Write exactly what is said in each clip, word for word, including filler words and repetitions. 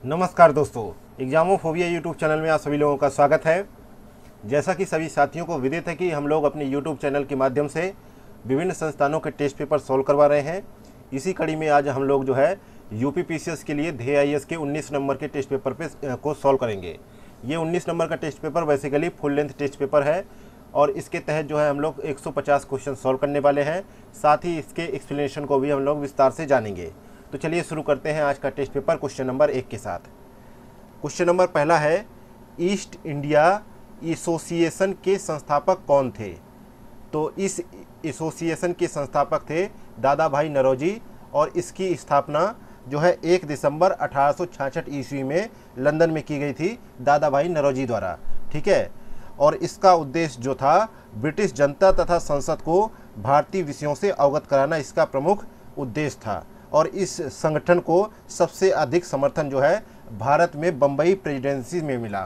नमस्कार दोस्तों, एग्जामोफोबिया YouTube channel में आप सभी लोगों का स्वागत है। जैसा कि सभी साथियों को विदित है कि हम लोग अपने यूट्यूब चैनल के माध्यम से विभिन्न संस्थानों के टेस्ट पेपर सॉल्व करवा रहे हैं। इसी कड़ी में आज हम लोग जो है यूपी पीसीएस के लिए ध्येय आईएएस के उन्नीस नंबर के टेस्ट पेपर पे को सॉल्व करेंगे। ये उन्नीस नंबर का test paper basically full length test paper है और इसके तहत जो है हम लोग एक सौ पचास क्वेश्चन सॉल्व करने वाले हैं। साथ ही इसके एक्सप्लेनेशन को भी हम लोग विस्तार से जानेंगे। तो चलिए शुरू करते हैं आज का टेस्ट पेपर क्वेश्चन नंबर एक के साथ। क्वेश्चन नंबर पहला है, ईस्ट इंडिया एसोसिएशन के संस्थापक कौन थे? तो इस एसोसिएशन के संस्थापक थे दादा भाई नौरोजी और इसकी स्थापना जो है एक दिसंबर अठारह सौ छियासठ ईस्वी में लंदन में की गई थी दादा भाई नौरोजी द्वारा। ठीक है, और इसका उद्देश्य जो था ब्रिटिश जनता तथा संसद को भारतीय विषयों से अवगत कराना इसका प्रमुख उद्देश्य था। और इस संगठन को सबसे अधिक समर्थन जो है भारत में बम्बई प्रेसिडेंसी में मिला।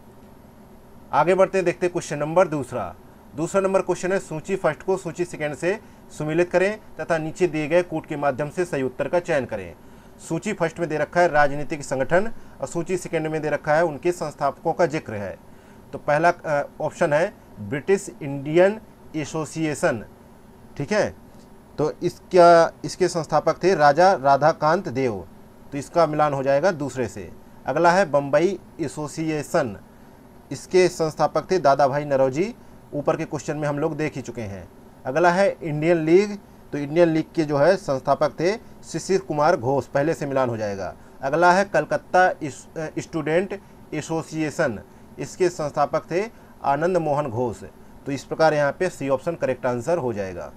आगे बढ़ते हैं, देखते हैं क्वेश्चन नंबर दूसरा। दूसरा नंबर क्वेश्चन है, सूची फर्स्ट को सूची सेकंड से सुमेलित करें तथा नीचे दिए गए कूट के माध्यम से सही उत्तर का चयन करें। सूची फर्स्ट में दे रखा है राजनीतिक संगठन और सूची सेकंड में दे रखा है उनके संस्थापकों का जिक्र है। तो पहला ऑप्शन है ब्रिटिश इंडियन एसोसिएशन। ठीक है, तो इसका इसके संस्थापक थे राजा राधाकांत देव, तो इसका मिलान हो जाएगा दूसरे से। अगला है बम्बई एसोसिएशन, इसके संस्थापक थे दादा भाई नौरोजी, ऊपर के क्वेश्चन में हम लोग देख ही चुके हैं। अगला है इंडियन लीग, तो इंडियन लीग के जो है संस्थापक थे शिशिर कुमार घोष, पहले से मिलान हो जाएगा। अगला है कलकत्ता स्टूडेंट एसोसिएशन, इसके संस्थापक थे आनंद मोहन घोष, तो इस प्रकार यहाँ पे सी ऑप्शन करेक्ट आंसर हो जाएगा।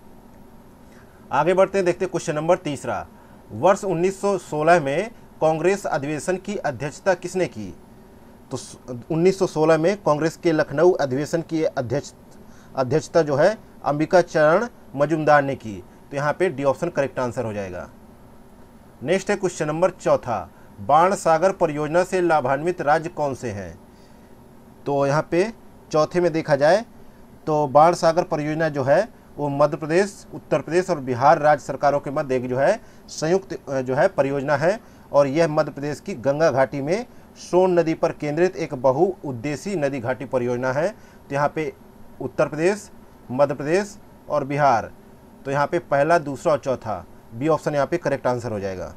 आगे बढ़ते हैं, देखते हैं क्वेश्चन नंबर तीसरा। वर्ष उन्नीस सौ सोलह में कांग्रेस अधिवेशन की अध्यक्षता किसने की? तो उन्नीस सौ सोलह में कांग्रेस के लखनऊ अधिवेशन की अध्यक्ष अध्यक्षता जो है अंबिका चरण मजूमदार ने की, तो यहाँ पे डी ऑप्शन करेक्ट आंसर हो जाएगा। नेक्स्ट है क्वेश्चन नंबर चौथा, बाण सागर परियोजना से लाभान्वित राज्य कौन से हैं? तो यहाँ पे चौथे में देखा जाए तो बाण सागर परियोजना जो है वो मध्य प्रदेश, उत्तर प्रदेश और बिहार राज्य सरकारों के मध्य एक जो है संयुक्त जो है परियोजना है और यह मध्य प्रदेश की गंगा घाटी में सोन नदी पर केंद्रित एक बहुउद्देशीय नदी घाटी परियोजना है। तो यहाँ पे उत्तर प्रदेश, मध्य प्रदेश और बिहार, तो यहाँ पे पहला, दूसरा और चौथा, बी ऑप्शन यहाँ पे करेक्ट आंसर हो जाएगा।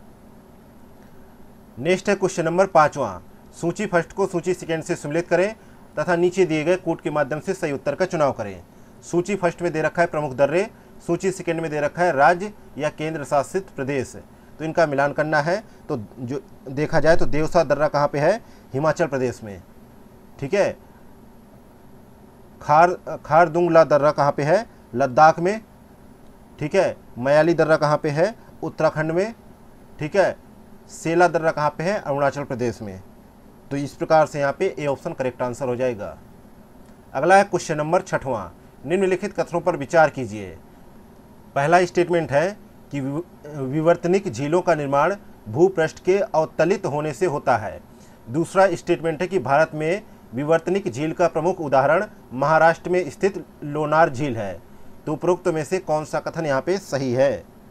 नेक्स्ट है क्वेश्चन नंबर पाँचवा, सूची फर्स्ट को सूची सेकेंड से सुमेलित करें तथा नीचे दिए गए कूट के माध्यम से सही उत्तर का चुनाव करें। सूची फर्स्ट में दे रखा है प्रमुख दर्रे, सूची सेकंड में दे रखा है राज्य या केंद्र शासित प्रदेश, तो इनका मिलान करना है। तो जो देखा जाए तो देवसा दर्रा कहाँ पे है? हिमाचल प्रदेश में। ठीक है, खार खारदुंगला दर्रा कहाँ पे है? लद्दाख में। ठीक है, मयाली दर्रा कहाँ पे है? उत्तराखंड में। ठीक है, सेला दर्रा कहाँ पे है? अरुणाचल प्रदेश में। तो इस प्रकार से यहाँ पे ए ऑप्शन करेक्ट आंसर हो जाएगा। अगला है क्वेश्चन नंबर छठवां, निम्नलिखित कथनों पर विचार कीजिए। पहला स्टेटमेंट है कि विवर्तनिक झीलों का निर्माण भूपृष्ठ के अवतलित होने से होता है। दूसरा स्टेटमेंट है कि भारत में विवर्तनिक झील का प्रमुख उदाहरण महाराष्ट्र में स्थित लोनार झील है। तो उपरोक्त में से कौन सा कथन यहाँ पे सही है?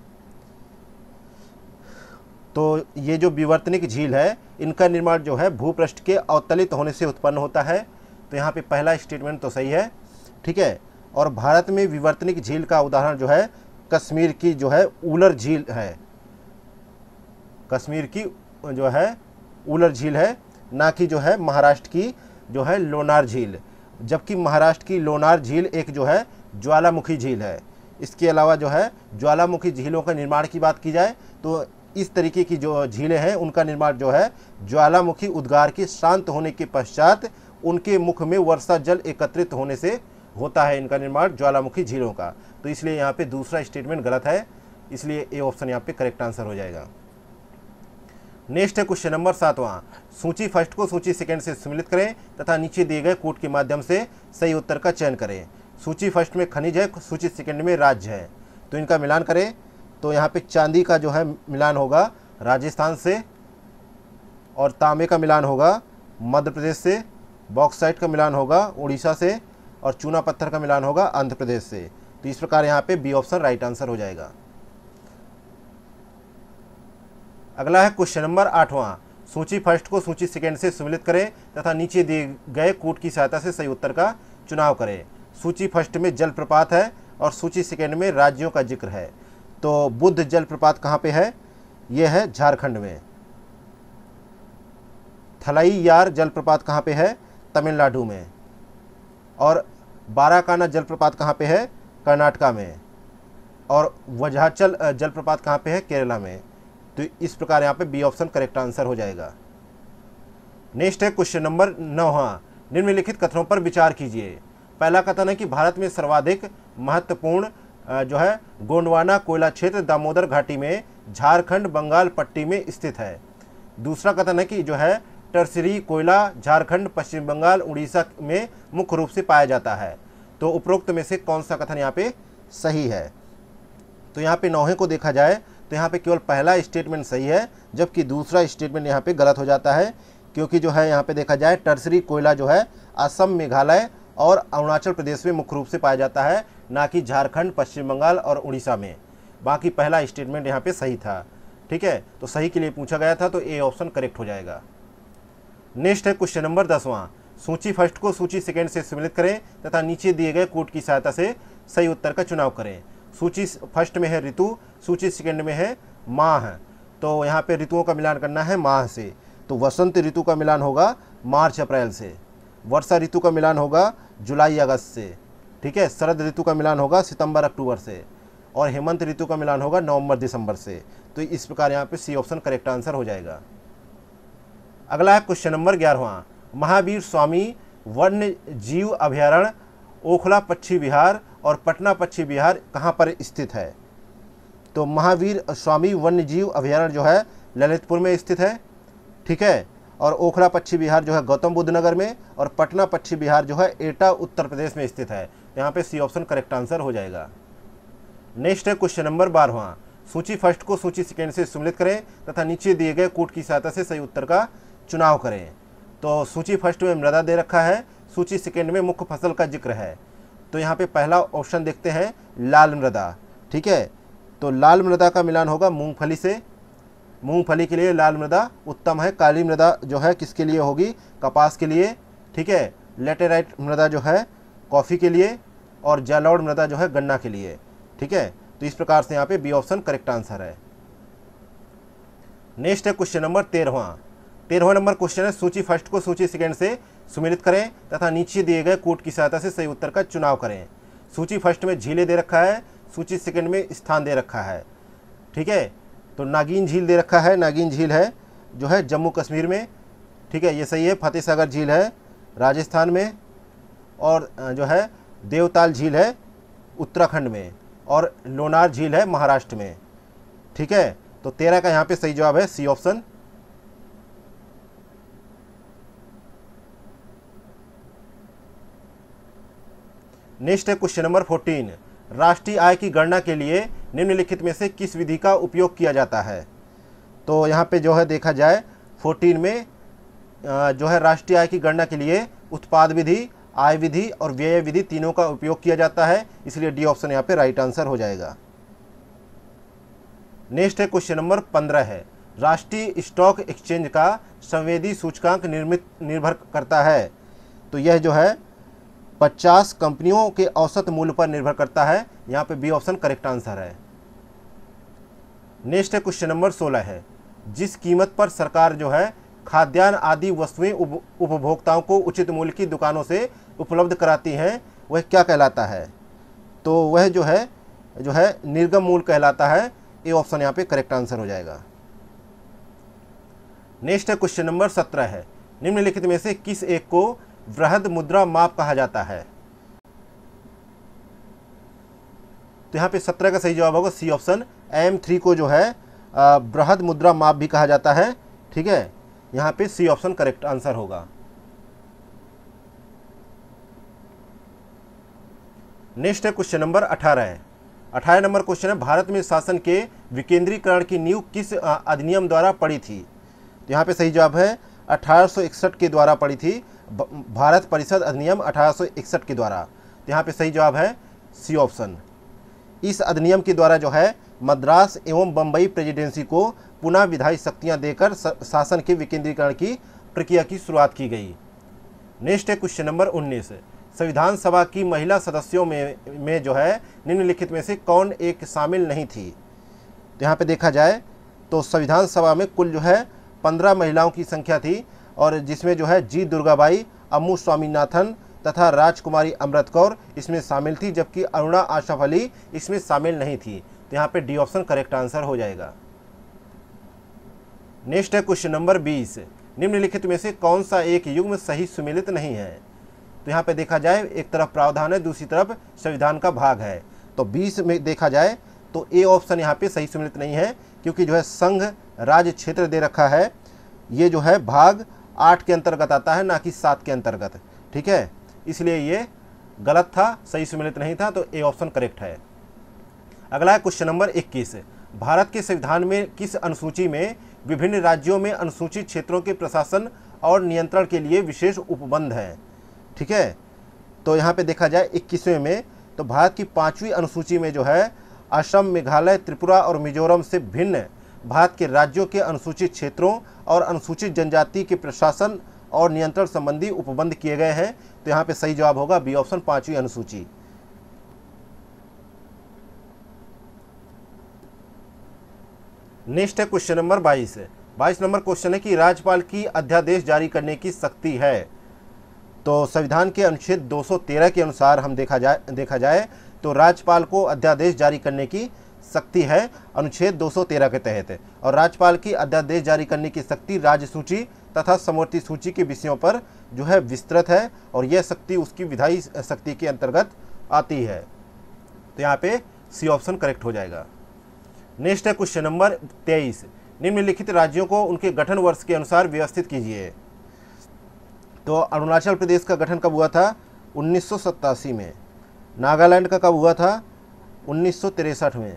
तो ये जो विवर्तनिक झील है इनका निर्माण जो है भूपृष्ठ के अवतलित होने से उत्पन्न होता है, तो यहाँ पे पहला स्टेटमेंट तो सही है। ठीक है, और भारत में विवर्तनिक झील का उदाहरण जो है कश्मीर की जो है उलर झील है, कश्मीर की जो है उलर झील है, ना कि जो है महाराष्ट्र की जो है लोनार झील, जबकि महाराष्ट्र की लोनार झील एक जो है ज्वालामुखी झील है। इसके अलावा जो है ज्वालामुखी झीलों का निर्माण की बात की जाए तो इस तरीके की जो झीलें हैं उनका निर्माण जो है ज्वालामुखी उद्गार के शांत होने के पश्चात उनके मुख में वर्षा जल एकत्रित होने से होता है इनका निर्माण ज्वालामुखी झीलों का। तो इसलिए यहाँ पे दूसरा स्टेटमेंट गलत है, इसलिए ए ऑप्शन यहाँ पे करेक्ट आंसर हो जाएगा। नेक्स्ट है क्वेश्चन नंबर सातवां, सूची फर्स्ट को सूची सेकंड से सुमेलित करें तथा नीचे दिए गए कूट के माध्यम से सही उत्तर का चयन करें। सूची फर्स्ट में खनिज है, सूची सेकंड में राज्य है, तो इनका मिलान करें। तो यहाँ पे चांदी का जो है मिलान होगा राजस्थान से और तांबे का मिलान होगा मध्य प्रदेश से, बॉक्साइट का मिलान होगा उड़ीसा से और चूना पत्थर का मिलान होगा आंध्र प्रदेश से। तो इस प्रकार यहाँ पे बी ऑप्शन राइट आंसर हो जाएगा। अगला है क्वेश्चन नंबर आठवां, सूची फर्स्ट को सूची सेकेंड से सम्मिलित करें तथा नीचे दिए गए कूट की सहायता से सही उत्तर का चुनाव करें। सूची फर्स्ट में जलप्रपात है और सूची सेकेंड में राज्यों का जिक्र है। तो बुद्ध जलप्रपात कहाँ पे है? यह है झारखंड में। थलैयार जलप्रपात कहाँ पे है? तमिलनाडु में। और बाराकाना जलप्रपात कहाँ पे है? कर्नाटका में। और वजाचल जलप्रपात कहाँ पे है? केरला में। तो इस प्रकार यहाँ पे बी ऑप्शन करेक्ट आंसर हो जाएगा। नेक्स्ट है क्वेश्चन नंबर नौ। निम्नलिखित कथनों पर विचार कीजिए। पहला कथन है कि भारत में सर्वाधिक महत्वपूर्ण जो है गोंडवाना कोयला क्षेत्र दामोदर घाटी में झारखंड बंगाल पट्टी में स्थित है। दूसरा कथन है कि जो है टर्सरी कोयला झारखंड पश्चिम बंगाल उड़ीसा में मुख्य रूप से पाया जाता है। तो उपरोक्त में से कौन सा कथन यहाँ पे सही है? तो यहाँ पे नौहे को देखा जाए तो यहाँ पे केवल पहला स्टेटमेंट सही है, जबकि दूसरा स्टेटमेंट यहाँ पे गलत हो जाता है, क्योंकि जो है यहाँ पे देखा जाए टर्सरी कोयला जो है असम, मेघालय और अरुणाचल प्रदेश में मुख्य रूप से पाया जाता है, ना कि झारखंड, पश्चिम बंगाल और उड़ीसा में। बाकी पहला स्टेटमेंट यहाँ पे सही था। ठीक है, तो सही के लिए पूछा गया था, तो ए ऑप्शन करेक्ट हो जाएगा। नेक्स्ट है क्वेश्चन नंबर दसवां। सूची फर्स्ट को सूची सेकेंड से सम्मिलित करें तथा नीचे दिए गए कूट की सहायता से सही उत्तर का चुनाव करें। सूची फर्स्ट में है ऋतु, सूची सेकेंड में है माह। तो यहाँ पे ऋतुओं का मिलान करना है माह से। तो वसंत ऋतु का मिलान होगा मार्च अप्रैल से, वर्षा ऋतु का मिलान होगा जुलाई अगस्त से, ठीक है, शरद ऋतु का मिलान होगा सितंबर अक्टूबर से, और हेमंत ऋतु का मिलान होगा नवंबर दिसंबर से। तो इस प्रकार यहाँ पे सी ऑप्शन करेक्ट आंसर हो जाएगा। अगला है क्वेश्चन नंबर ग्यारहवां। महावीर स्वामी वन्य जीव अभयारण्य ओखला पक्षी विहार और पटना पक्षी विहार कहाँ पर स्थित है? तो महावीर स्वामी वन्य जीव अभयारण्य जो है ललितपुर में स्थित है, ठीक है, और ओखला पक्षी विहार जो है गौतम बुद्ध नगर में, और पटना पक्षी विहार जो है एटा उत्तर प्रदेश में स्थित है। यहाँ पे सी ऑप्शन करेक्ट आंसर हो जाएगा। नेक्स्ट है क्वेश्चन नंबर बारहवां। सूची फर्स्ट को सूची सेकेंड से सम्मिलित करें तथा नीचे दिए गए कूट की सहायता से सही उत्तर का चुनाव करें। तो सूची फर्स्ट में मृदा दे रखा है, सूची सेकेंड में मुख्य फसल का जिक्र है। तो यहाँ पे पहला ऑप्शन देखते हैं लाल मृदा, ठीक है। तो लाल मृदा का मिलान होगा मूंगफली से। मूंगफली के लिए लाल मृदा उत्तम है। काली मृदा जो है किसके लिए होगी? कपास के लिए, ठीक है। लेटेराइट मृदा जो है कॉफ़ी के लिए, और जलोढ़ मृदा जो है गन्ना के लिए, ठीक है। तो इस प्रकार से यहाँ पे बी ऑप्शन करेक्ट आंसर है। नेक्स्ट है क्वेश्चन नंबर तेरहवां। तेरहवां नंबर क्वेश्चन है सूची फर्स्ट को सूची सेकेंड से सम्मिलित करें तथा नीचे दिए गए कूट की सहायता से सही उत्तर का चुनाव करें। सूची फर्स्ट में झीलें दे रखा है, सूची सेकेंड में स्थान दे रखा है, ठीक है। तो नागिन झील दे रखा है, नागिन झील है जो है जम्मू कश्मीर में, ठीक है, ये सही है। फतेह सागर झील है राजस्थान में, और जो है देवताल झील है उत्तराखंड में, और लोनार झील है महाराष्ट्र में, ठीक है। तो तेरह का यहाँ पे सही जवाब है सी ऑप्शन। नेक्स्ट है क्वेश्चन नंबर फोर्टीन। राष्ट्रीय आय की गणना के लिए निम्नलिखित में से किस विधि का उपयोग किया जाता है? तो यहाँ पे जो है देखा जाए फोर्टीन में जो है राष्ट्रीय आय की गणना के लिए उत्पाद विधि, आय विधि और व्यय विधि तीनों का उपयोग किया जाता है, इसलिए डी ऑप्शन यहाँ पे राइट आंसर हो जाएगा। नेक्स्ट है क्वेश्चन नंबर पंद्रह है। राष्ट्रीय स्टॉक एक्सचेंज का संवेदी सूचकांक निर्मित निर्भर करता है। तो यह जो है पचास कंपनियों के औसत मूल्य पर निर्भर करता है। यहाँ पे बी ऑप्शन करेक्ट आंसर है। नेक्स्ट है क्वेश्चन नंबर सोलह है। जिस कीमत पर सरकार जो है खाद्यान्न आदि वस्तुएं उपभोक्ताओं को उचित मूल्य की दुकानों से उपलब्ध कराती हैं, वह क्या कहलाता है? तो वह जो है जो है निर्गम मूल्य कहलाता है। ए ऑप्शन यहाँ पे करेक्ट आंसर हो जाएगा। नेक्स्ट है क्वेश्चन नंबर सत्रह है। निम्नलिखित में से किस एक को वृहद मुद्रा माप कहा जाता है? तो यहाँ पे सत्रह का सही जवाब होगा सी ऑप्शन। एम थ्री को जो है वृहद मुद्रा माप भी कहा जाता है, ठीक है। यहाँ पे सी ऑप्शन करेक्ट आंसर होगा। नेक्स्ट है क्वेश्चन नंबर अठारह है। अठारह नंबर क्वेश्चन है भारत में शासन के विकेंद्रीकरण की नींव किस अधिनियम द्वारा पड़ी थी? तो यहाँ पे सही जवाब है अठारह सौ इकसठ के द्वारा पड़ी थी, भारत परिषद अधिनियम अठारह सौ इकसठ के द्वारा। तो यहाँ पे सही जवाब है सी ऑप्शन। इस अधिनियम के द्वारा जो है मद्रास एवं बम्बई प्रेसिडेंसी को पुनः विधायी शक्तियां देकर शासन के विकेंद्रीकरण की प्रक्रिया की शुरुआत की गई। नेक्स्ट है क्वेश्चन नंबर उन्नीस, संविधान सभा की महिला सदस्यों में में जो है निम्नलिखित में से कौन एक शामिल नहीं थी। तो यहाँ पे देखा जाए तो संविधान सभा में कुल जो है पंद्रह महिलाओं की संख्या थी, और जिसमें जो है जी दुर्गाबाई, अम्मू स्वामीनाथन तथा राजकुमारी अमृत कौर इसमें शामिल थी, जबकि अरुणा आशफ अली इसमें शामिल नहीं थी। तो यहाँ पे डी ऑप्शन करेक्ट आंसर हो जाएगा। नेक्स्ट है क्वेश्चन नंबर बीस, निम्नलिखित में से कौन सा एक युग्म सही सुमेलित नहीं है। तो यहाँ पे देखा जाए एक तरफ प्रावधान है, दूसरी तरफ संविधान का भाग है। तो बीस में देखा जाए तो ए ऑप्शन यहाँ पे सही सुमेलित नहीं है, क्योंकि जो है संघ राज्य क्षेत्र दे रखा है, ये जो है भाग आठ के अंतर्गत आता है, ना कि सात के अंतर्गत। ठीक है, इसलिए ये गलत था, सही सुमेलित नहीं था। तो ए ऑप्शन करेक्ट है। अगला है क्वेश्चन नंबर इक्कीस, भारत के संविधान में किस अनुसूची में विभिन्न राज्यों में अनुसूचित क्षेत्रों के प्रशासन और नियंत्रण के लिए विशेष उपबंध है। ठीक है, तो यहाँ पे देखा जाए इक्कीसवें में तो भारत की पांचवी अनुसूची में जो है असम, मेघालय, त्रिपुरा और मिजोरम से भिन्न भारत के राज्यों के अनुसूचित क्षेत्रों और अनुसूचित जनजाति के प्रशासन और नियंत्रण संबंधी उपबंध किए गए हैं। तो यहाँ पे सही जवाब होगा बी ऑप्शन, पांचवी अनुसूची। नेक्स्ट है क्वेश्चन नंबर बाईस। बाईस नंबर क्वेश्चन है कि राज्यपाल की अध्यादेश जारी करने की शक्ति है। तो संविधान के अनुच्छेद दो सौ तेरह के अनुसार हम देखा जाए देखा जाए तो राज्यपाल को अध्यादेश जारी करने की शक्ति है अनुच्छेद दो सौ तेरह के तहत, और राज्यपाल की अध्यादेश जारी करने की शक्ति राज्य सूची तथा समवर्ती सूची के विषयों पर जो है विस्तृत है, और यह शक्ति उसकी विधायी शक्ति के अंतर्गत आती है। तो यहाँ पे सी ऑप्शन करेक्ट हो जाएगा। नेक्स्ट है क्वेश्चन नंबर तेईस, निम्नलिखित राज्यों को उनके गठन वर्ष के अनुसार व्यवस्थित कीजिए। तो अरुणाचल प्रदेश का गठन कब हुआ था? उन्नीस सौ सत्तासी में। नागालैंड का कब हुआ था? उन्नीस सौ तिरसठ में।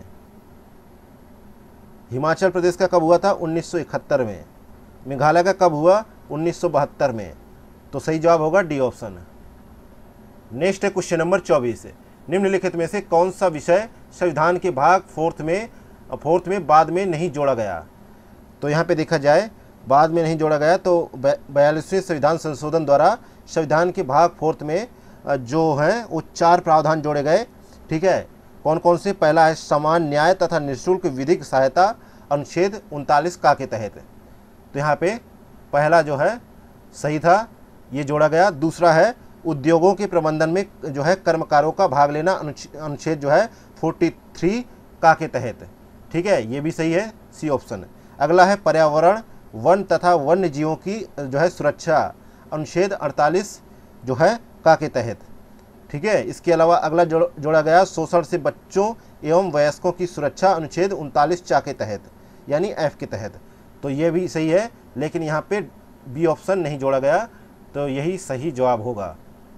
हिमाचल प्रदेश का कब हुआ था? उन्नीस सौ इकहत्तर में। मेघालय का कब हुआ? उन्नीस सौ बहत्तर में। तो सही जवाब होगा डी ऑप्शन। नेक्स्ट है क्वेश्चन नंबर चौबीस, निम्नलिखित में से कौन सा विषय संविधान के भाग फोर्थ में फोर्थ में बाद में नहीं जोड़ा गया। तो यहाँ पे देखा जाए बाद में नहीं जोड़ा गया तो बयालीसवें संविधान संशोधन द्वारा संविधान के भाग फोर्थ में जो है वो चार प्रावधान जोड़े गए। ठीक है, कौन कौन से? पहला है समान न्याय तथा निःशुल्क विधिक सहायता अनुच्छेद उनतालीस का के तहत। तो यहाँ पे पहला जो है सही था, ये जोड़ा गया। दूसरा है उद्योगों के प्रबंधन में जो है कर्मकारों का भाग लेना अनुच्छेद जो है तैंतालीस का के तहत। ठीक है, ये भी सही है, सी ऑप्शन। अगला है पर्यावरण, वन तथा वन्य जीवों की जो है सुरक्षा अनुच्छेद अड़तालीस जो है का के तहत। ठीक है, इसके अलावा अगला जोड़, जोड़ा गया शोषण से बच्चों एवं वयस्कों की सुरक्षा अनुच्छेद उनतालीस चा के तहत, यानी एफ के तहत। तो ये भी सही है, लेकिन यहाँ पे बी ऑप्शन नहीं जोड़ा गया, तो यही सही जवाब होगा।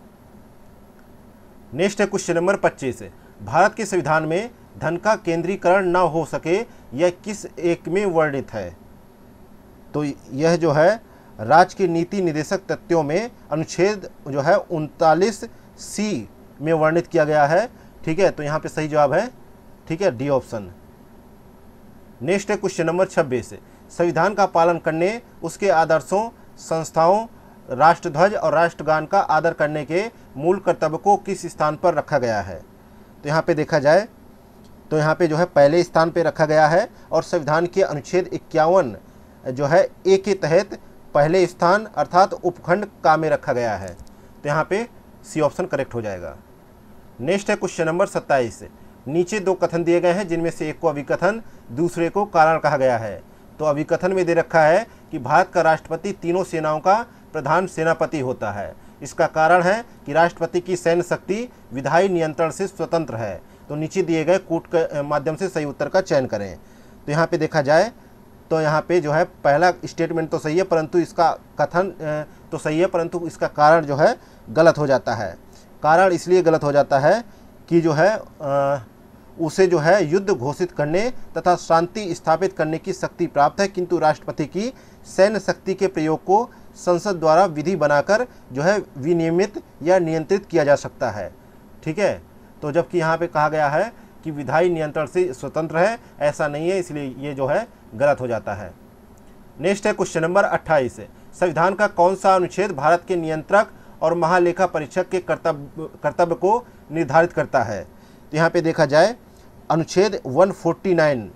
नेक्स्ट है क्वेश्चन नंबर पच्चीस, भारत के संविधान में धन का केंद्रीकरण न हो सके यह किस एक में वर्णित है। तो यह जो है राज्य के नीति निदेशक तथ्यों में अनुच्छेद जो है उनतालीस सी में वर्णित किया गया है। ठीक है, तो यहाँ पे सही जवाब है, ठीक है, डी ऑप्शन। नेक्स्ट है क्वेश्चन नंबर छब्बीस, संविधान का पालन करने, उसके आदर्शों, संस्थाओं, राष्ट्रध्वज और राष्ट्रगान का आदर करने के मूल कर्तव्य को किस स्थान पर रखा गया है। तो यहाँ पे देखा जाए तो यहाँ पे जो है पहले स्थान पे रखा गया है, और संविधान के अनुच्छेद इक्यावन जो है ए के तहत पहले स्थान अर्थात उपखंड का में रखा गया है। तो यहाँ पे सी ऑप्शन करेक्ट हो जाएगा। नेक्स्ट है क्वेश्चन नंबर सत्ताईस, नीचे दो कथन दिए गए हैं जिनमें से एक को अभिकथन, दूसरे को कारण कहा गया है। तो अभिकथन में दे रखा है कि भारत का राष्ट्रपति तीनों सेनाओं का प्रधान सेनापति होता है। इसका कारण है कि राष्ट्रपति की सैन्य शक्ति विधायी नियंत्रण से स्वतंत्र है। तो नीचे दिए गए कूट के माध्यम से सही उत्तर का चयन करें। तो यहाँ पे देखा जाए तो यहाँ पे जो है पहला स्टेटमेंट तो सही है, परंतु इसका कथन तो सही है, परंतु इसका कारण जो है गलत हो जाता है। कारण इसलिए गलत हो जाता है कि जो है आ, उसे जो है युद्ध घोषित करने तथा शांति स्थापित करने की शक्ति प्राप्त है, किंतु राष्ट्रपति की सैन्य शक्ति के प्रयोग को संसद द्वारा विधि बनाकर जो है विनियमित या नियंत्रित किया जा सकता है। ठीक है, तो जबकि यहाँ पे कहा गया है कि विधायी नियंत्रण से स्वतंत्र है, ऐसा नहीं है, इसलिए ये जो है गलत हो जाता है। नेक्स्ट है क्वेश्चन नंबर अट्ठाईस। संविधान का कौन सा अनुच्छेद भारत के नियंत्रक और महालेखा परीक्षक के कर्तव्य कर्तव्य को निर्धारित करता है? तो यहाँ पे देखा जाए अनुच्छेद एक सौ उनचास,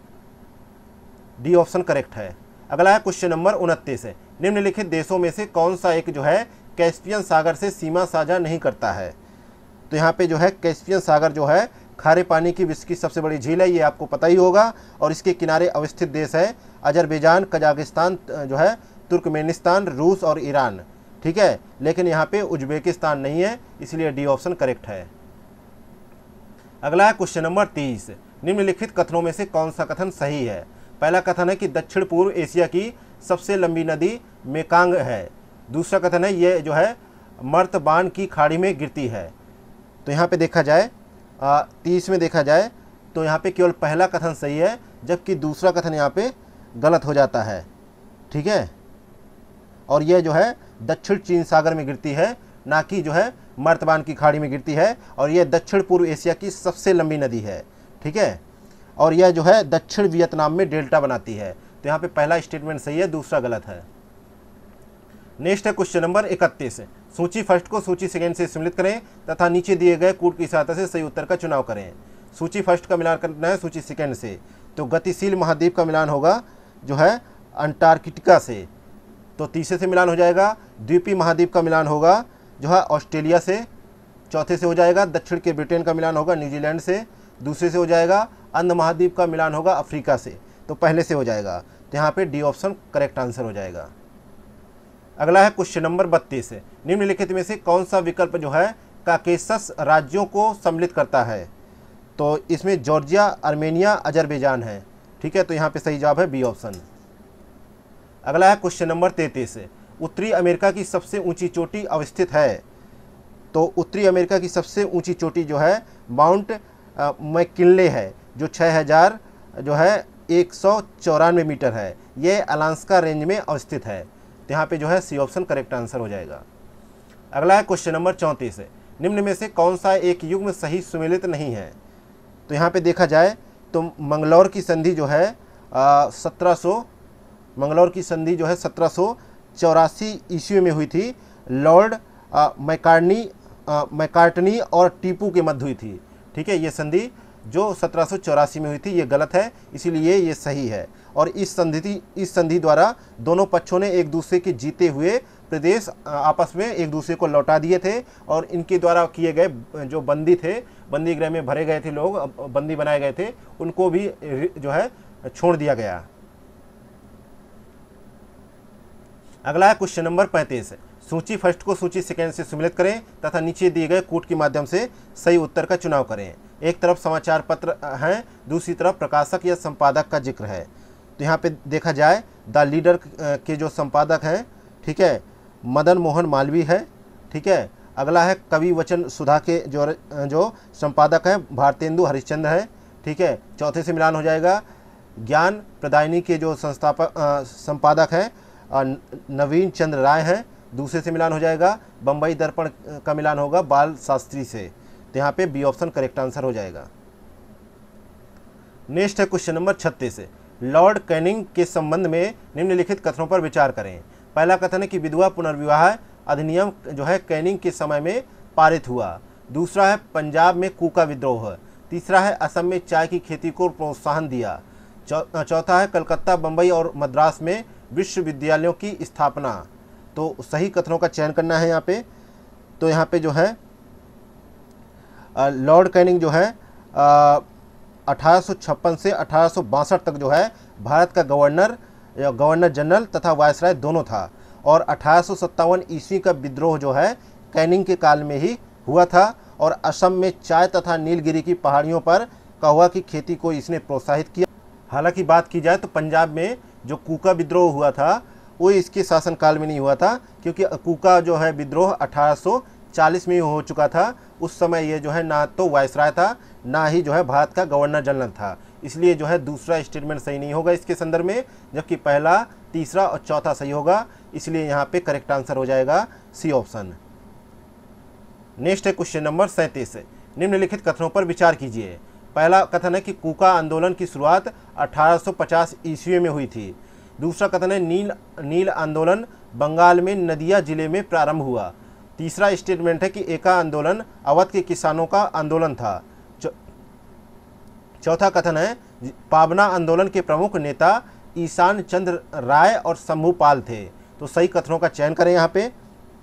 डी ऑप्शन करेक्ट है। अगला है क्वेश्चन नंबर उनतीस। निम्नलिखित देशों में से कौन सा एक जो है कैस्पियन सागर से सीमा साझा नहीं करता है? तो यहाँ पे जो है कैस्पियन सागर जो है खारे पानी की विश्व की सबसे बड़ी झील है, ये आपको पता ही होगा, और इसके किनारे अवस्थित देश है अजरबैजान, कजाकिस्तान जो है, तुर्कमेनिस्तान, रूस और ईरान। ठीक है, लेकिन यहाँ पे उज्बेकिस्तान नहीं है, इसलिए डी ऑप्शन करेक्ट है। अगला है क्वेश्चन नंबर तीस। निम्नलिखित कथनों में से कौन सा कथन सही है? पहला कथन है कि दक्षिण पूर्व एशिया की सबसे लंबी नदी मेकांग है। दूसरा कथन है ये जो है मर्तबान की खाड़ी में गिरती है। तो यहाँ पे देखा जाए तीस में देखा जाए तो यहाँ पे केवल पहला कथन सही है, जबकि दूसरा कथन यहाँ पे गलत हो जाता है। ठीक है, और यह जो है दक्षिण चीन सागर में गिरती है, ना कि जो है मर्तबान की खाड़ी में गिरती है, और यह दक्षिण पूर्व एशिया की सबसे लंबी नदी है। ठीक है, और यह जो है दक्षिण वियतनाम में डेल्टा बनाती है। तो यहाँ पे पहला स्टेटमेंट सही है, दूसरा गलत है। नेक्स्ट है क्वेश्चन नंबर इकतीस। सूची फर्स्ट को सूची सेकेंड से सम्मिलित करें तथा नीचे दिए गए कूट की सहायता से सही उत्तर का चुनाव करें। सूची फर्स्ट का मिलान करना है सूची सेकेंड से, तो गतिशील महाद्वीप का मिलान होगा जो है अंटार्कटिका से, तो तीसरे से मिलान हो जाएगा। द्वीपीय महाद्वीप का मिलान होगा जो है ऑस्ट्रेलिया से, चौथे से हो जाएगा। दक्षिण के ब्रिटेन का मिलान होगा न्यूजीलैंड से, दूसरे से हो जाएगा। अंध महाद्वीप का मिलान होगा अफ्रीका से, तो पहले से हो जाएगा। तो यहाँ पे डी ऑप्शन करेक्ट आंसर हो जाएगा। अगला है क्वेश्चन नंबर बत्तीस। निम्नलिखित में से कौन सा विकल्प जो है काकेशस राज्यों को सम्मिलित करता है? तो इसमें जॉर्जिया, आर्मेनिया, अजरबैजान है। ठीक है, तो यहाँ पे सही जवाब है बी ऑप्शन। अगला है क्वेश्चन नंबर तैंतीस। उत्तरी अमेरिका की सबसे ऊंची चोटी अवस्थित है? तो उत्तरी अमेरिका की सबसे ऊंची चोटी जो है माउंट मैकिनले है, जो छः हज़ार जो है एक सौ चौरानवे मीटर है। ये अलास्का रेंज में अवस्थित है। तो यहाँ पे जो है सी ऑप्शन करेक्ट आंसर हो जाएगा। अगला है क्वेश्चन नंबर चौंतीस। निम्न में से कौन सा एक युग्म सही सुमेलित नहीं है? तो यहाँ पे देखा जाए तो मंगलौर की संधि जो है सत्रह सौ मंगलौर की संधि जो है सत्रह सौ चौरासी ईस्वी में हुई थी। लॉर्ड मैकार्टनी मैकार्टनी और टीपू के मध्य हुई थी। ठीक है, ये संधि जो सत्रह सौ चौरासी में हुई थी, ये गलत है, इसीलिए ये सही है। और इस संधि इस संधि द्वारा दोनों पक्षों ने एक दूसरे के जीते हुए प्रदेश आपस में एक दूसरे को लौटा दिए थे, और इनके द्वारा किए गए जो बंदी थे, बंदी गृह में भरे गए थे लोग, बंदी बनाए गए थे, उनको भी जो है छोड़ दिया गया। अगला है क्वेश्चन नंबर पैंतीस। सूची फर्स्ट को सूची सेकेंड से सम्मिलित करें तथा नीचे दिए गए कूट के माध्यम से सही उत्तर का चुनाव करें। एक तरफ समाचार पत्र हैं, दूसरी तरफ प्रकाशक या संपादक का जिक्र है। तो यहाँ पे देखा जाए द लीडर के जो संपादक हैं, ठीक है, मदन मोहन मालवीय है। ठीक है, अगला है कवि वचन सुधा के जो जो संपादक हैं भारतेंदु हरिश्चंद्र है। ठीक है, चौथे से मिलान हो जाएगा। ज्ञान प्रदायिनी के जो संस्थापक संपादक हैं नवीन चंद्र राय हैं, दूसरे से मिलान हो जाएगा। बम्बई दर्पण का मिलान होगा बाल शास्त्री से। तो यहाँ पे बी ऑप्शन करेक्ट आंसर हो जाएगा। नेक्स्ट है क्वेश्चन नंबर छत्तीस। लॉर्ड कैनिंग के संबंध में निम्नलिखित कथनों पर विचार करें। पहला कथन है कि विधवा पुनर्विवाह अधिनियम जो है कैनिंग के समय में पारित हुआ। दूसरा है पंजाब में कूका विद्रोह। तीसरा है असम में चाय की खेती को प्रोत्साहन दिया। चौथा है कलकत्ता, बम्बई और मद्रास में विश्वविद्यालयों की स्थापना। तो सही कथनों का चयन करना है यहाँ पे। तो यहाँ पे जो है लॉर्ड कैनिंग जो है अठारह सौ छप्पन से अठारह सौ बासठ तक जो है भारत का गवर्नर गवर्नर जनरल तथा वायसराय दोनों था, और अठारह सौ सत्तावन ईस्वी का विद्रोह जो है कैनिंग के काल में ही हुआ था, और असम में चाय तथा नीलगिरी की पहाड़ियों पर कहवा की खेती को इसने प्रोत्साहित किया। हालांकि बात की जाए तो पंजाब में जो कूका विद्रोह हुआ था वो इसके शासनकाल में नहीं हुआ था, क्योंकि कूका जो है विद्रोह अठारह सौ चालीस में हो चुका था। उस समय ये जो है ना तो वायसराय था, ना ही जो है भारत का गवर्नर जनरल था। इसलिए जो है दूसरा स्टेटमेंट सही नहीं होगा इसके संदर्भ में, जबकि पहला, तीसरा और चौथा सही होगा। इसलिए यहाँ पे करेक्ट आंसर हो जाएगा सी ऑप्शन। नेक्स्ट है क्वेश्चन नंबर सैंतीस। निम्नलिखित कथनों पर विचार कीजिए। पहला कथन है कि कूका आंदोलन की शुरुआत अठारह सौ पचास ईस्वी में हुई थी। दूसरा कथन है नील नील आंदोलन बंगाल में नदिया जिले में प्रारंभ हुआ। तीसरा स्टेटमेंट है कि एका आंदोलन अवध के किसानों का आंदोलन था। चौथा कथन है पाबना आंदोलन के प्रमुख नेता ईशान चंद्र राय और शंभू पाल थे। तो सही कथनों का चयन करें यहाँ पे।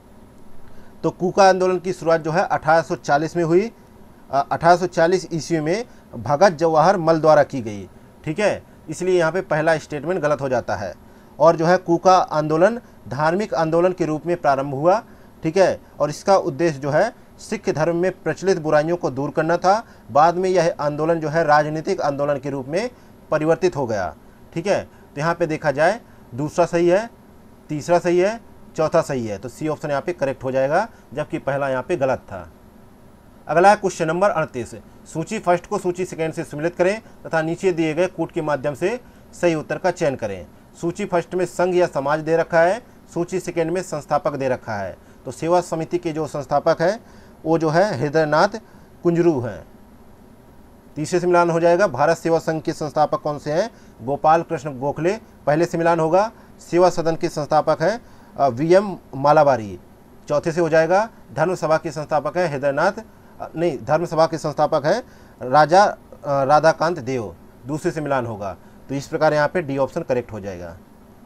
तो कूका आंदोलन की शुरुआत जो है अठारह सौ चालीस में हुई। अठारह सौ चालीस ईस्वी में भगत जवाहर मल द्वारा की गई। ठीक है, इसलिए यहाँ पे पहला स्टेटमेंट गलत हो जाता है। और जो है कूका आंदोलन धार्मिक आंदोलन के रूप में प्रारंभ हुआ। ठीक है, और इसका उद्देश्य जो है सिख धर्म में प्रचलित बुराइयों को दूर करना था। बाद में यह आंदोलन जो है राजनीतिक आंदोलन के रूप में परिवर्तित हो गया। ठीक है, तो यहाँ पे देखा जाए दूसरा सही है, तीसरा सही है, चौथा सही है। तो सी ऑप्शन यहाँ पे करेक्ट हो जाएगा, जबकि पहला यहाँ पे गलत था। अगला है क्वेश्चन नंबर अड़तीस। सूची फर्स्ट को सूची सेकेंड से सम्मिलित करें तथा नीचे दिए गए कूट के माध्यम से सही उत्तर का चयन करें। सूची फर्स्ट में संघ या समाज दे रखा है, सूची सेकेंड में संस्थापक दे रखा है। तो सेवा समिति के जो संस्थापक है वो जो है हृदयनाथ कुंजरू हैं। तीसरे से मिलान हो जाएगा। भारत सेवा संघ के संस्थापक कौन से हैं? गोपाल कृष्ण गोखले। पहले से मिलान होगा। सेवा सदन के संस्थापक हैं वी एम मालाबारी। चौथे से हो जाएगा। धर्म सभा के संस्थापक हैं हृदयनाथ नहीं धर्म सभा के संस्थापक हैं राजा राधाकांत देव। दूसरे से मिलान होगा। तो इस प्रकार यहाँ पे डी ऑप्शन करेक्ट हो जाएगा।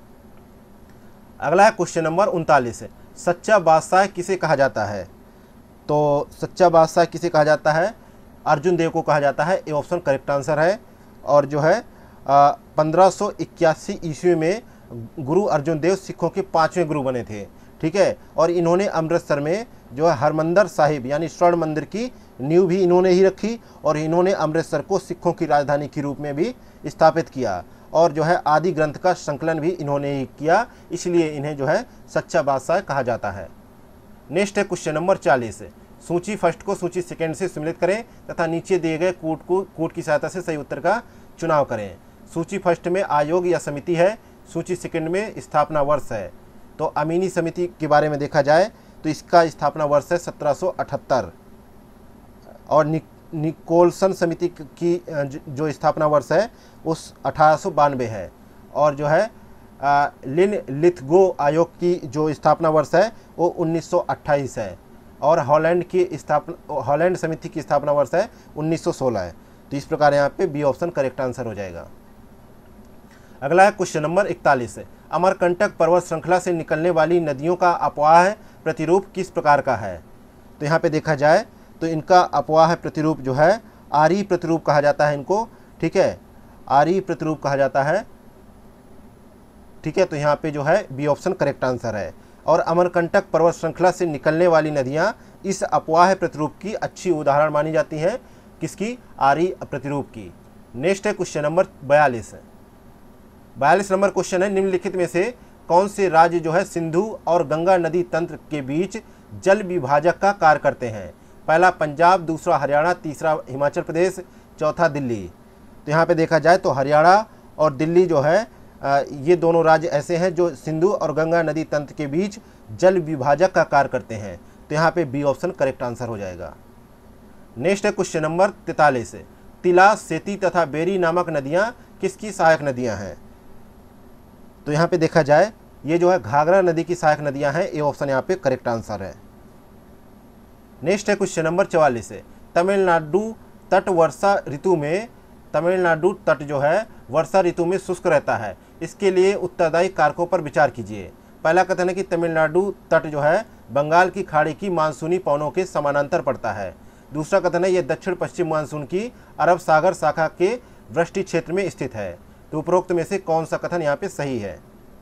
अगला है क्वेश्चन नंबर उनतालीस। सच्चा बादशाह किसे कहा जाता है? तो सच्चा बादशाह किसे कहा जाता है? अर्जुन देव को कहा जाता है। ए ऑप्शन करेक्ट आंसर है। और जो है पंद्रह सौ इक्यासी ईस्वी में गुरु अर्जुन देव सिखों के पांचवें गुरु बने थे। ठीक है, और इन्होंने अमृतसर में जो है हरमंदिर साहिब यानी स्वर्ण मंदिर की नींव भी इन्होंने ही रखी। और इन्होंने अमृतसर को सिखों की राजधानी के रूप में भी स्थापित किया। और जो है आदि ग्रंथ का संकलन भी इन्होंने ही किया, इसलिए इन्हें जो है सच्चा बादशाह कहा जाता है। नेक्स्ट है क्वेश्चन नंबर चालीस। सूची फर्स्ट को सूची सेकेंड से सम्मिलित करें तथा नीचे दिए गए कूट को कूट की सहायता से सही उत्तर का चुनाव करें। सूची फर्स्ट में आयोग या समिति है, सूची सेकेंड में स्थापना वर्ष है। तो अमीनी समिति के बारे में देखा जाए तो इसका स्थापना वर्ष है सत्रह सौ अठहत्तर। और नि, निकोलसन समिति की जो स्थापना वर्ष है उस अठारह सौ बानवे है। और जो है आ, लिन लिथगो आयोग की जो स्थापना वर्ष है वो उन्नीस सौ अट्ठाईस है। और हॉलैंड की स्थापना हॉलैंड समिति की स्थापना वर्ष है उन्नीस सौ सोलह है। तो इस प्रकार यहाँ पे बी ऑप्शन करेक्ट आंसर हो जाएगा। अगला है क्वेश्चन नंबर इकतालीस। अमरकंटक पर्वत श्रृंखला से निकलने वाली नदियों का अपवाह प्रतिरूप किस प्रकार का है? तो यहाँ पे देखा जाए तो इनका अपवाह प्रतिरूप जो है आर्य प्रतिरूप कहा जाता है इनको। ठीक है, आर्य प्रतिरूप कहा जाता है। ठीक है, तो यहाँ पे जो है बी ऑप्शन करेक्ट आंसर है। और अमरकंटक पर्वत श्रृंखला से निकलने वाली नदियाँ इस अपवाह प्रतिरूप की अच्छी उदाहरण मानी जाती हैं। किसकी? आर्य प्रतिरूप की। नेक्स्ट है क्वेश्चन नंबर बयालीस। बयालीस नंबर क्वेश्चन है निम्नलिखित में से कौन से राज्य जो है सिंधु और गंगा नदी तंत्र के बीच जल विभाजक का कार्य करते हैं? पहला पंजाब, दूसरा हरियाणा, तीसरा हिमाचल प्रदेश, चौथा दिल्ली। तो यहाँ पे देखा जाए तो हरियाणा और दिल्ली जो है ये दोनों राज्य ऐसे हैं जो सिंधु और गंगा नदी तंत्र के बीच जल विभाजक का कार्य करते हैं। तो यहाँ पे बी ऑप्शन करेक्ट आंसर हो जाएगा। नेक्स्ट है क्वेश्चन नंबर तैंतालीस। तिला, सेती तथा बेरी नामक नदियाँ किसकी सहायक नदियाँ हैं? तो यहाँ पे देखा जाए ये जो है घाघरा नदी की सहायक नदियाँ हैं। ए ऑप्शन यहाँ पे करेक्ट आंसर है। नेक्स्ट है क्वेश्चन नंबर चौवालीस। तमिलनाडु तट वर्षा ऋतु में तमिलनाडु तट जो है वर्षा ऋतु में शुष्क रहता है, इसके लिए उत्तरदायी कारकों पर विचार कीजिए। पहला कथन है कि तमिलनाडु तट जो है बंगाल की खाड़ी की मानसूनी पवनों के समानांतर पड़ता है। दूसरा कथन है यह दक्षिण पश्चिम मानसून की अरब सागर शाखा के वृष्टि क्षेत्र में स्थित है। तो उपरोक्त में से कौन सा कथन यहाँ पे सही है?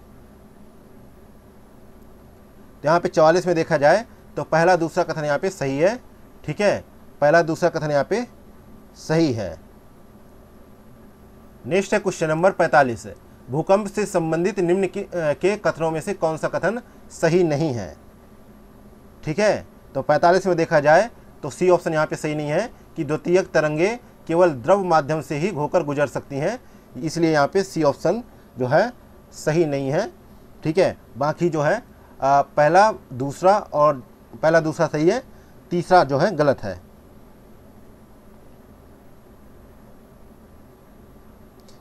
तो यहाँ पे चौवालीस में देखा जाए तो पहला दूसरा कथन यहाँ पे सही है। ठीक है, पहला दूसरा कथन यहाँ पे सही है। नेक्स्ट है क्वेश्चन नंबर पैंतालीस। भूकंप से संबंधित निम्न के कथनों में से कौन सा कथन सही नहीं है? ठीक है, तो पैंतालीस में देखा जाए तो सी ऑप्शन यहाँ पे सही नहीं है कि द्वितीयक तरंगे केवल द्रव माध्यम से ही होकर गुजर सकती हैं, इसलिए यहाँ पे सी ऑप्शन जो है सही नहीं है। ठीक है, बाकी जो है आ, पहला दूसरा और पहला दूसरा सही है, तीसरा जो है गलत है।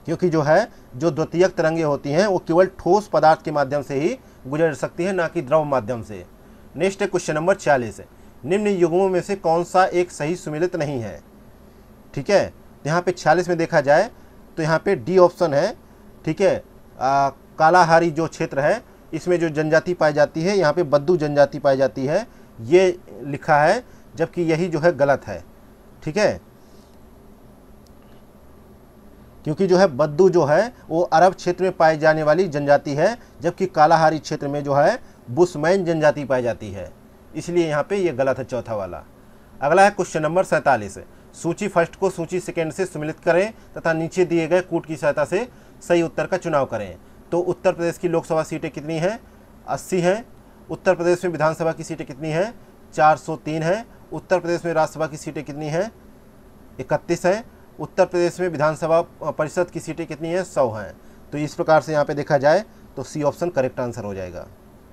क्योंकि जो है जो द्वितीयक तरंगें होती हैं वो केवल ठोस पदार्थ के माध्यम से ही गुजर सकती हैं, ना कि द्रव माध्यम से। नेक्स्ट है क्वेश्चन नंबर छियालीस, निम्न युग्मों में से कौन सा एक सही सुमेलित नहीं है। ठीक है, यहाँ पे छियालीस में देखा जाए तो यहाँ पे डी ऑप्शन है। ठीक है, आ, कालाहारी जो क्षेत्र है इसमें जो जनजाति पाई जाती है, यहाँ पे बद्दू जनजाति पाई जाती है, ये लिखा है, जबकि यही जो है गलत है। ठीक है, क्योंकि जो है बद्दू जो है वो अरब क्षेत्र में पाई जाने वाली जनजाति है, जबकि कालाहारी क्षेत्र में जो है बुशमैन जनजाति पाई जाती है, इसलिए यहाँ पे ये गलत है चौथा वाला। अगला है क्वेश्चन नंबर सैंतालीस, सूची फर्स्ट को सूची सेकेंड से सम्मिलित करें तथा नीचे दिए गए कूट की सहायता से सही उत्तर का चुनाव करें। तो उत्तर प्रदेश की लोकसभा सीटें कितनी हैं? अस्सी हैं। उत्तर प्रदेश में विधानसभा की सीटें कितनी हैं? चार सौ तीन है। उत्तर प्रदेश में राज्यसभा की सीटें कितनी हैं? इकतीस है। उत्तर प्रदेश में विधानसभा परिषद की सीटें कितनी हैं? सौ हैं। तो इस प्रकार से यहाँ पे देखा जाए तो सी ऑप्शन करेक्ट आंसर हो जाएगा।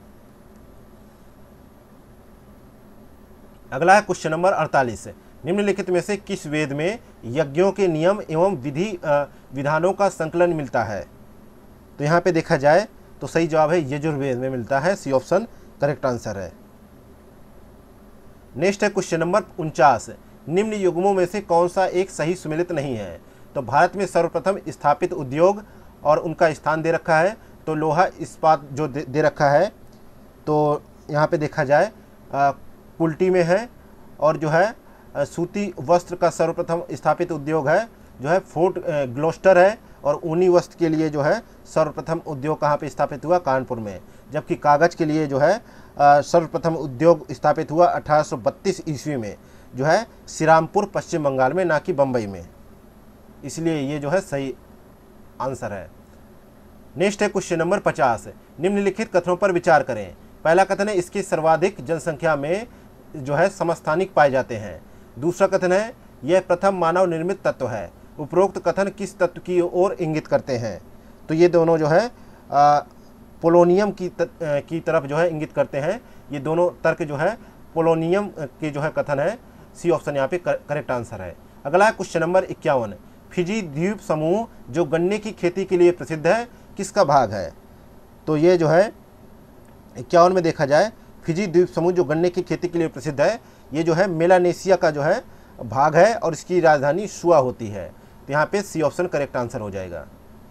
अगला है क्वेश्चन नंबर अड़तालीस, निम्नलिखित में से किस वेद में यज्ञों के नियम एवं विधि विधानों का संकलन मिलता है? तो यहाँ पे देखा जाए तो सही जवाब है यजुर्वेद में मिलता है, सी ऑप्शन करेक्ट आंसर है। नेक्स्ट है क्वेश्चन नंबर उनचास, निम्न युग्मों में से कौन सा एक सही सुमेलित नहीं है? तो भारत में सर्वप्रथम स्थापित उद्योग और उनका स्थान दे रखा है, तो लोहा इस्पात जो दे, दे रखा है, तो यहाँ पे देखा जाए आ, कुल्टी में है, और जो है आ, सूती वस्त्र का सर्वप्रथम स्थापित उद्योग है जो है फोर्ट ग्लोस्टर है, और ऊनी वस्त्र के लिए जो है सर्वप्रथम उद्योग कहाँ पे स्थापित हुआ? कानपुर में। जबकि कागज़ के लिए जो है सर्वप्रथम उद्योग स्थापित हुआ अठारह सौ बत्तीस ईस्वी में जो है श्रीरामपुर पश्चिम बंगाल में, ना कि बम्बई में, इसलिए ये जो है सही आंसर है। नेक्स्ट है क्वेश्चन नंबर पचास, निम्नलिखित कथनों पर विचार करें। पहला कथन है इसकी सर्वाधिक जनसंख्या में जो है समस्थानिक पाए जाते हैं। दूसरा कथन है यह प्रथम मानव निर्मित तत्व है। उपरोक्त कथन किस तत्व की ओर इंगित करते हैं? तो ये दोनों जो है आ, पोलोनियम की त, आ, की तरफ जो है इंगित करते हैं। ये दोनों तर्क जो है पोलोनियम के जो है कथन है, सी ऑप्शन यहाँ पे करेक्ट आंसर है। अगला है क्वेश्चन नंबर इक्यावन, फिजी द्वीप समूह जो गन्ने की खेती के लिए प्रसिद्ध है किसका भाग है? तो ये जो है इक्यावन में देखा जाए फिजी द्वीप समूह जो गन्ने की खेती के लिए प्रसिद्ध है, ये जो है मेलानेशिया का जो है भाग है, और इसकी राजधानी शुआ होती है। तो यहाँ पे सी ऑप्शन करेक्ट आंसर हो जाएगा।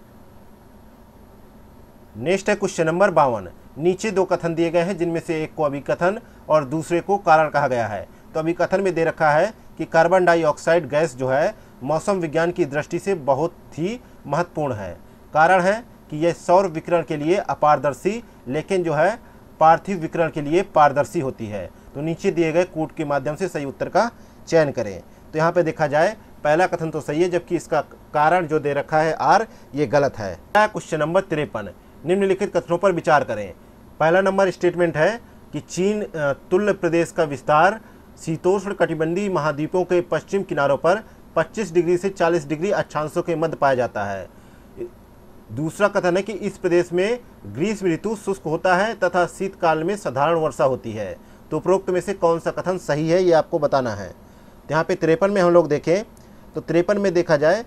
नेक्स्ट है क्वेश्चन नंबर बावन, नीचे दो कथन दिए गए हैं जिनमें से एक को अभिकथन और दूसरे को कारण कहा गया है। तो अभिकथन में दे रखा है कि कार्बन डाइऑक्साइड गैस जो है मौसम विज्ञान की दृष्टि से बहुत ही महत्वपूर्ण है। कारण है कि यह सौर विकिरण के लिए अपारदर्शी लेकिन जो है पार्थिव विकिरण के लिए पारदर्शी होती है। तो नीचे दिए गए कूट के माध्यम से सही उत्तर का चयन करें। तो यहाँ पे देखा जाए पहला कथन तो सही है, जबकि इसका कारण जो दे रखा है आर, ये गलत है। क्वेश्चन नंबर तिरपन, निम्नलिखित कथनों पर विचार करें। पहला नंबर स्टेटमेंट है कि चीन तुल्य प्रदेश का विस्तार शीतोष्ण कटिबंधीय महाद्वीपों के पश्चिम किनारों पर पच्चीस डिग्री से चालीस डिग्री अक्षांशों के मध्य पाया जाता है। दूसरा कथन है कि इस प्रदेश में ग्रीष्म ऋतु शुष्क होता है तथा शीतकाल में साधारण वर्षा होती है। तो उपरोक्त में से कौन सा कथन सही है, ये आपको बताना है। तो यहाँ पे तिरपन में हम लोग देखें तो तिरपन में देखा जाए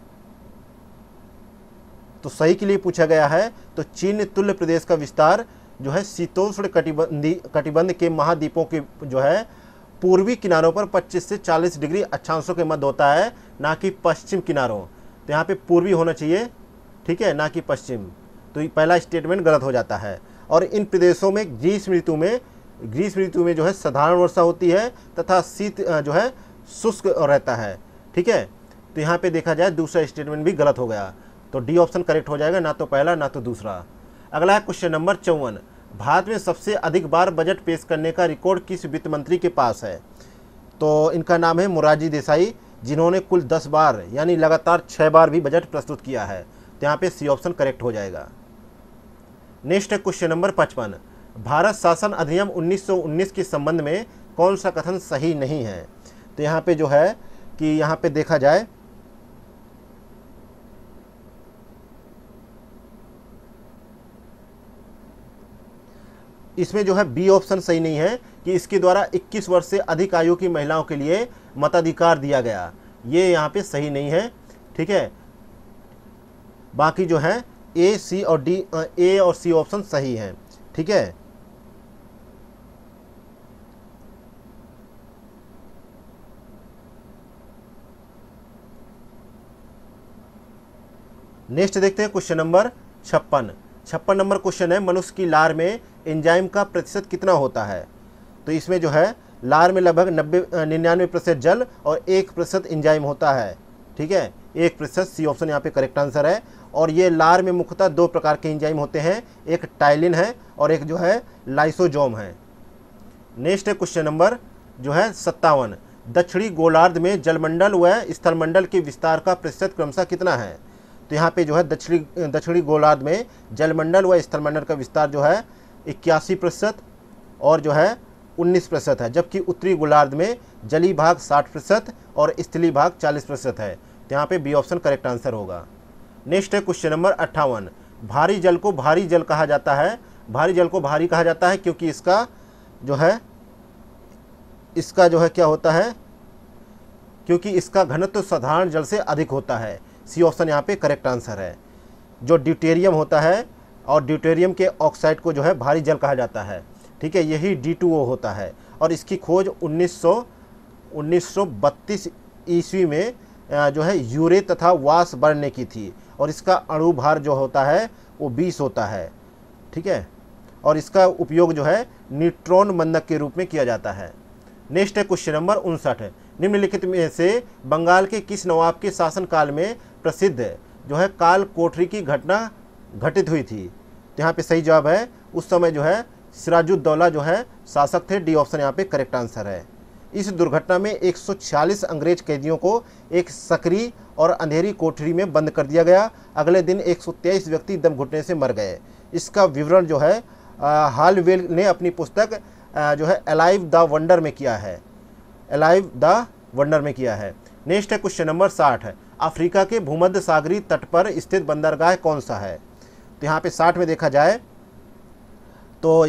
तो सही के लिए पूछा गया है, तो चीन तुल्य प्रदेश का विस्तार जो है शीतोष्ण कटिबंधी कटिबंध के महाद्वीपों के जो है पूर्वी किनारों पर पच्चीस से चालीस डिग्री अक्षांशों के मध्य होता है, ना कि पश्चिम किनारों। तो यहाँ पे पूर्वी होना चाहिए, ठीक है, ना कि पश्चिम। तो पहला स्टेटमेंट गलत हो जाता है। और इन प्रदेशों में ग्रीष्म ऋतु में ग्रीष्म ऋतु में जो है साधारण वर्षा होती है तथा शीत जो है शुष्क रहता है, ठीक है। तो यहाँ पे देखा जाए दूसरा स्टेटमेंट भी गलत हो गया, तो डी ऑप्शन करेक्ट हो जाएगा, ना तो पहला ना तो दूसरा। अगला है क्वेश्चन नंबर चौवन, भारत में सबसे अधिक बार बजट पेश करने का रिकॉर्ड किस वित्त मंत्री के पास है? तो इनका नाम है मोरारजी देसाई, जिन्होंने कुल दस बार यानी लगातार छः बार भी बजट प्रस्तुत किया है। तो यहाँ पे सी ऑप्शन करेक्ट हो जाएगा। नेक्स्ट है क्वेश्चन नंबर पचपन, भारत शासन अधिनियम उन्नीस सौ उन्नीस के संबंध में कौन सा कथन सही नहीं है? तो यहाँ पे जो है कि यहाँ पे देखा जाए इसमें जो है बी ऑप्शन सही नहीं है कि इसके द्वारा इक्कीस वर्ष से अधिक आयु की महिलाओं के लिए मताधिकार दिया गया, ये यहाँ पे सही नहीं है, ठीक है। बाकी जो है ए, सी और डी, ए और सी ऑप्शन सही हैं। ठीक है, नेक्स्ट देखते हैं क्वेश्चन नंबर छप्पन। छप्पन नंबर क्वेश्चन है, मनुष्य की लार में एंजाइम का प्रतिशत कितना होता है। तो इसमें जो है लार में लगभग नब्बे निन्यानवे प्रतिशत जल और एक प्रतिशत एंजाइम होता है। ठीक है, एक प्रतिशत, सी ऑप्शन यहाँ पे करेक्ट आंसर है। और ये लार में मुख्यतः दो प्रकार के एंजाइम होते हैं, एक टाइलिन है और एक जो है लाइसोजोम है। नेक्स्ट है क्वेश्चन नंबर जो है सत्तावन, दक्षिणी गोलार्ध में जलमंडल व स्थलमंडल के विस्तार का प्रतिशत क्रमशः कितना है। तो यहाँ पे जो है दक्षिणी दक्षिणी गोलार्ध में जलमंडल व स्थलमंडल का विस्तार जो है इक्यासी प्रतिशत और जो है उन्नीस प्रतिशत है, जबकि उत्तरी गोलार्ध में जली भाग साठ प्रतिशत और स्थलीय भाग चालीस प्रतिशत है। तो यहाँ पे बी ऑप्शन करेक्ट आंसर होगा। नेक्स्ट है क्वेश्चन नंबर अट्ठावन, भारी जल को भारी जल कहा जाता है। भारी जल को भारी कहा जाता है क्योंकि इसका जो है इसका जो है क्या होता है, क्योंकि इसका घनत्व साधारण जल से अधिक होता है। सी ऑप्शन यहाँ पे करेक्ट आंसर है। जो ड्यूटेरियम होता है और ड्यूटेरियम के ऑक्साइड को जो है भारी जल कहा जाता है। ठीक है, यही डी टू ओ होता है और इसकी खोज उन्नीस सौ उन्नीस सौ बत्तीस ईस्वी में जो है यूरे तथा वास बर्न ने की थी और इसका अणु भार जो होता है वो बीस होता है। ठीक है, और इसका उपयोग जो है न्यूट्रॉन मंदक के रूप में किया जाता है। नेक्स्ट है क्वेश्चन नंबर उनसठ, निम्नलिखित में से बंगाल के किस नवाब के शासनकाल में प्रसिद्ध जो है काल कोठरी की घटना घटित हुई थी। तो यहाँ पे सही जवाब है, उस समय जो है सिराजुद्दौला जो है शासक थे। डी ऑप्शन यहाँ पे करेक्ट आंसर है। इस दुर्घटना में एक सौ छियालीस अंग्रेज कैदियों को एक सकरी और अंधेरी कोठरी में बंद कर दिया गया। अगले दिन एक सौ तेईस व्यक्ति दम घुटने से मर गए। इसका विवरण जो है हालवेल ने अपनी पुस्तक आ, जो है अलाइव द वंडर में किया है। अलाइव द वंडर में किया है। नेक्स्ट है क्वेश्चन नंबर साठ, अफ्रीका के भूमध्य सागरीय तट पर स्थित बंदरगाह कौन सा है। तो यहाँ पे साठ में देखा जाए तो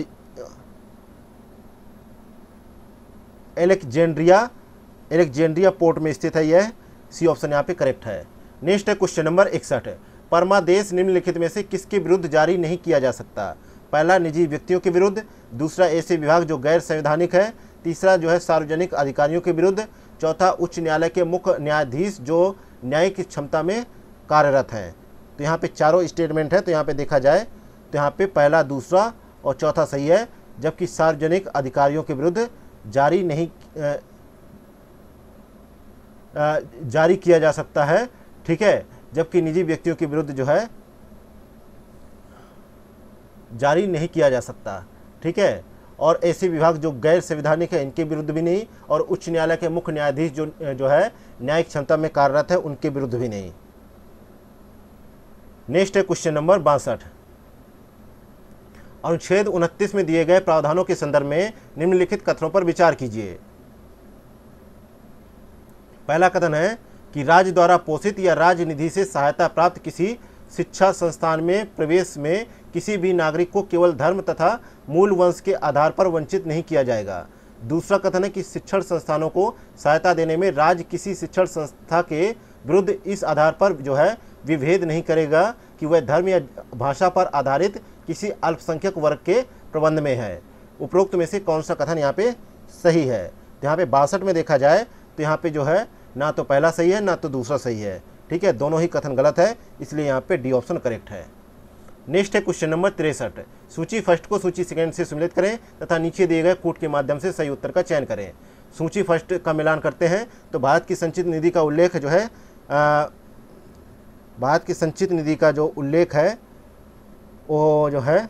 एलेक्जेंड्रिया एलेक्जेंड्रिया पोर्ट में स्थित है यह। सी ऑप्शन यहाँ पे करेक्ट है। नेक्स्ट है क्वेश्चन नंबर इकसठ, परमादेश निम्नलिखित में से किसके विरुद्ध जारी नहीं किया जा सकता। पहला निजी व्यक्तियों के विरुद्ध, दूसरा ऐसे विभाग जो गैर संवैधानिक है, तीसरा जो है सार्वजनिक अधिकारियों के विरुद्ध, चौथा उच्च न्यायालय के मुख्य न्यायाधीश जो न्यायिक क्षमता में कार्यरत हैं। तो यहाँ पे चारों स्टेटमेंट है। तो यहाँ पे देखा जाए तो यहाँ पे पहला, दूसरा और चौथा सही है, जबकि सार्वजनिक अधिकारियों के विरुद्ध जारी नहीं आ, आ, जारी किया जा सकता है। ठीक है, जबकि निजी व्यक्तियों के विरुद्ध जो है जारी नहीं किया जा सकता। ठीक है, और ऐसे विभाग जो गैर संवैधानिक है इनके विरुद्ध भी नहीं, और उच्च न्यायालय के मुख्य न्यायाधीश जो जो है न्यायिक क्षमता में कार्यरत है उनके विरुद्ध भी नहीं। नेक्स्ट है क्वेश्चन नंबर बासठ, अनुच्छेद उनतीस में दिए गए प्रावधानों के संदर्भ में निम्नलिखित कथनों पर विचार कीजिए। पहला कथन है कि राज्य द्वारा पोषित या राज्य निधि से सहायता प्राप्त किसी शिक्षा संस्थान में प्रवेश में किसी भी नागरिक को केवल धर्म तथा मूल वंश के आधार पर वंचित नहीं किया जाएगा। दूसरा कथन है कि शिक्षण संस्थानों को सहायता देने में राज्य किसी शिक्षण संस्था के विरुद्ध इस आधार पर जो है विभेद नहीं करेगा कि वह धर्म या भाषा पर आधारित किसी अल्पसंख्यक वर्ग के प्रबंध में है। उपरोक्त में से कौन सा कथन यहाँ पे सही है। तो यहाँ पे बासठ में देखा जाए तो यहाँ पे जो है ना तो पहला सही है ना तो दूसरा सही है। ठीक है, दोनों ही कथन गलत है, इसलिए यहाँ पे डी ऑप्शन करेक्ट है। नेक्स्ट है क्वेश्चन नंबर तिरसठ, सूची फर्स्ट को सूची सेकंड से सम्मिलित करें तथा नीचे दिए गए कूट के माध्यम से सही उत्तर का चयन करें। सूची फर्स्ट का मिलान करते हैं तो भारत की संचित निधि का उल्लेख जो है आ, भारत की संचित निधि का जो उल्लेख है वो जो है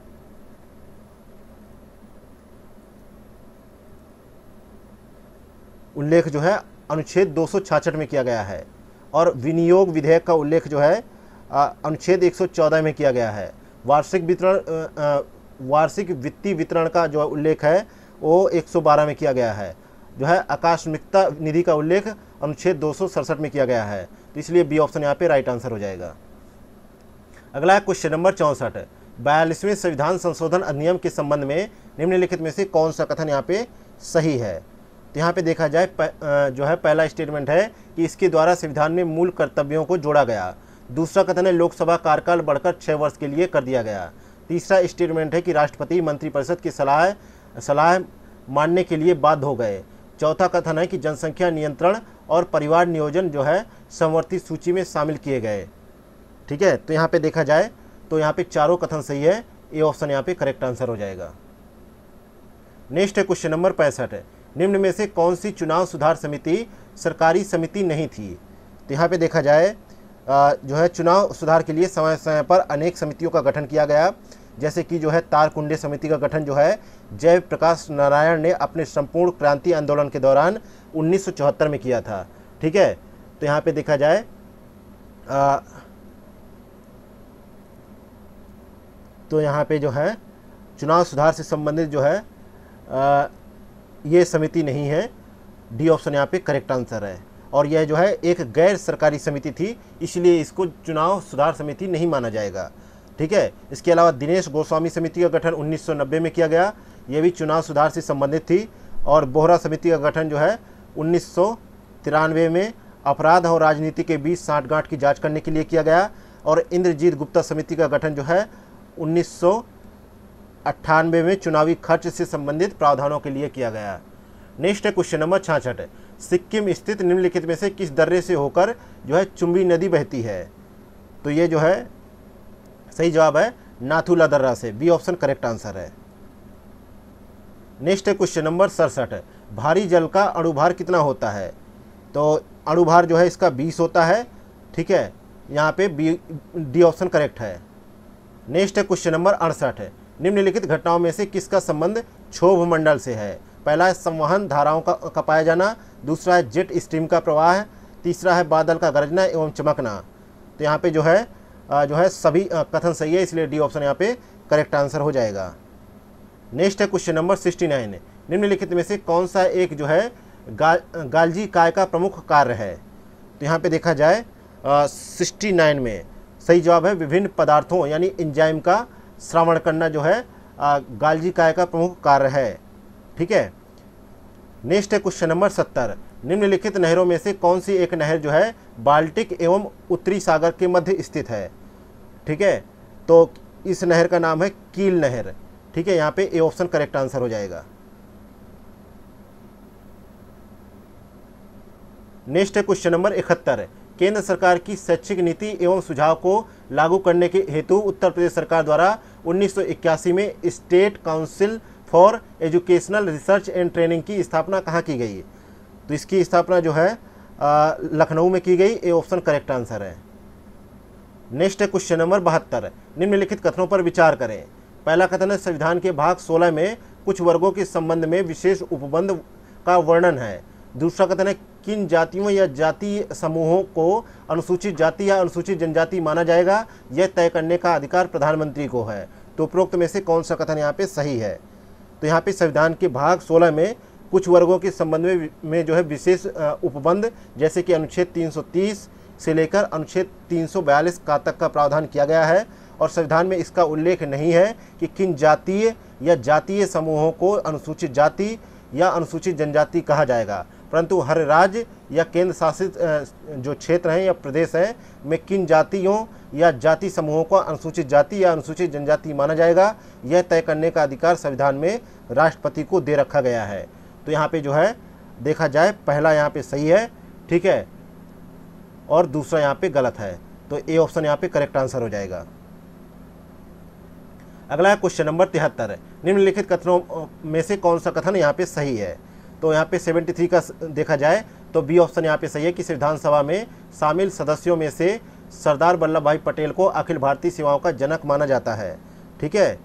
उल्लेख जो है अनुच्छेद दो सौ छियासठ में किया गया है, और विनियोग विधेयक का उल्लेख जो है अनुच्छेद एक सौ चौदह में किया गया है। वार्षिक वितरण वार्षिक वित्तीय वितरण का जो उल्लेख है वो एक सौ बारह में किया गया है। जो है आकस्मिकता निधि का उल्लेख अनुच्छेद दो सौ सड़सठ में किया गया है। तो इसलिए बी ऑप्शन यहाँ पे राइट आंसर हो जाएगा। अगला है क्वेश्चन नंबर चौंसठ, बयालीसवें संविधान संशोधन अधिनियम के संबंध में निम्नलिखित में से कौन सा कथन यहाँ पे सही है। तो यहाँ पे देखा जाए जो है पहला स्टेटमेंट है कि इसके द्वारा संविधान में मूल कर्तव्यों को जोड़ा गया। दूसरा कथन है लोकसभा कार्यकाल बढ़कर छः वर्ष के लिए कर दिया गया। तीसरा स्टेटमेंट है कि राष्ट्रपति मंत्रिपरिषद की सलाह सलाह मानने के लिए बाध्य हो गए। चौथा कथन है कि जनसंख्या नियंत्रण और परिवार नियोजन जो है समवर्ती सूची में शामिल किए गए। ठीक है, तो यहाँ पे देखा जाए तो यहाँ पे चारों कथन सही है, ए ऑप्शन यहाँ पे करेक्ट आंसर हो जाएगा। नेक्स्ट है क्वेश्चन नंबर पैंसठ है, निम्न में से कौन सी चुनाव सुधार समिति सरकारी समिति नहीं थी। तो यहाँ पे देखा जाए जो है चुनाव सुधार के लिए समय समय पर अनेक समितियों का गठन किया गया, जैसे कि जो है तारकुंडे समिति का गठन जो है जय प्रकाश नारायण ने अपने संपूर्ण क्रांति आंदोलन के दौरान उन्नीस सौ चौहत्तर में किया था। ठीक है, तो यहाँ पे देखा जाए आ, तो यहाँ पे जो है चुनाव सुधार से संबंधित जो है आ, ये समिति नहीं है, डी ऑप्शन यहाँ पे करेक्ट आंसर है। और यह जो है एक गैर सरकारी समिति थी, इसलिए इसको चुनाव सुधार समिति नहीं माना जाएगा। ठीक है, इसके अलावा दिनेश गोस्वामी समिति का गठन उन्नीस सौ नब्बे में किया गया, यह भी चुनाव सुधार से संबंधित थी। और बोहरा समिति का गठन जो है उन्नीस सौ तिरानवे में अपराध और राजनीति के बीच साठगांठ की जांच करने के लिए किया गया। और इंद्रजीत गुप्ता समिति का गठन जो है उन्नीस सौ अट्ठानवे में चुनावी खर्च से संबंधित प्रावधानों के लिए किया गया। नेक्स्ट है क्वेश्चन नंबर छियासठ, सिक्किम स्थित निम्नलिखित में से किस दर्रे से होकर जो है चुम्बी नदी बहती है। तो ये जो है सही जवाब है नाथुला दर्रा से, बी ऑप्शन करेक्ट आंसर है। नेक्स्ट है क्वेश्चन नंबर सड़सठ, भारी जल का अणुभार कितना होता है। तो अणुभार जो है इसका बीस होता है। ठीक है, यहाँ पे बी डी ऑप्शन करेक्ट है। नेक्स्ट है क्वेश्चन नंबर अड़सठ, निम्नलिखित घटनाओं में से किसका संबंध क्षोभ मंडल से है। पहला है संवहन धाराओं का, का पाया जाना, दूसरा है जेट स्ट्रीम का प्रवाह, तीसरा है बादल का गरजना एवं चमकना। तो यहाँ पे जो है जो है सभी कथन सही है, इसलिए डी ऑप्शन यहाँ पे करेक्ट आंसर हो जाएगा। नेक्स्ट है क्वेश्चन नंबर सिक्सटी नाइन, निम्नलिखित में से कौन सा एक जो है गा, गाल्जी काय का प्रमुख कार्य है। तो यहाँ पे देखा जाए सिक्सटी नाइन में सही जवाब है विभिन्न पदार्थों यानी एंजाइम का श्रावण करना जो है आ, गाल्जी काय का प्रमुख कार्य है। ठीक है, नेक्स्ट है क्वेश्चन नंबर सत्तर, निम्नलिखित नहरों में से कौन सी एक नहर जो है बाल्टिक एवं उत्तरी सागर के मध्य स्थित है। ठीक है, तो इस नहर का नाम है कील नहर। ठीक है, यहाँ पे ए ऑप्शन करेक्ट आंसर हो जाएगा। नेक्स्ट है क्वेश्चन नंबर इकहत्तर, केंद्र सरकार की शैक्षिक नीति एवं सुझाव को लागू करने के हेतु उत्तर प्रदेश सरकार द्वारा उन्नीस सौ इक्यासी में State Council for Educational Research and Training की स्थापना कहाँ की गई। तो इसकी स्थापना जो है लखनऊ में की गई, ए ऑप्शन करेक्ट आंसर है। नेक्स्ट है क्वेश्चन नंबर बहत्तर, निम्नलिखित कथनों पर विचार करें। पहला कथन है संविधान के भाग सोलह में कुछ वर्गों के संबंध में विशेष उपबंध का वर्णन है। दूसरा कथन है किन जातियों या जातीय समूहों को अनुसूचित जाति या अनुसूचित जनजाति माना जाएगा, यह तय करने का अधिकार प्रधानमंत्री को है। तो उपरोक्त में से कौन सा कथन यहाँ पे सही है। तो यहाँ पे संविधान के भाग सोलह में कुछ वर्गों के संबंध में, में जो है विशेष उपबंध जैसे कि अनुच्छेद तीन सौ तीस से लेकर अनुच्छेद तीन सौ बयालीस का तक का प्रावधान किया गया है। और संविधान में इसका उल्लेख नहीं है कि किन जातीय या जातीय समूहों को अनुसूचित जाति या अनुसूचित जनजाति कहा जाएगा, परंतु हर राज्य या केंद्र शासित जो क्षेत्र हैं या प्रदेश हैं में किन जातियों या जाति समूहों को अनुसूचित जाति या अनुसूचित जनजाति माना जाएगा, यह तय करने का अधिकार संविधान में राष्ट्रपति को दे रखा गया है। तो यहाँ पे जो है देखा जाए पहला यहाँ पे सही है। ठीक है, और दूसरा यहाँ पे गलत है, तो ए ऑप्शन यहाँ पे करेक्ट आंसर हो जाएगा। अगला है क्वेश्चन नंबर तिहत्तर, निम्नलिखित कथनों में से कौन सा कथन यहाँ पे सही है। तो यहाँ पे तिहत्तर का देखा जाए तो बी ऑप्शन यहाँ पे सही है कि संविधान सभा में शामिल सदस्यों में से सरदार वल्लभ भाई पटेल को अखिल भारतीय सेवाओं का जनक माना जाता है। ठीक है,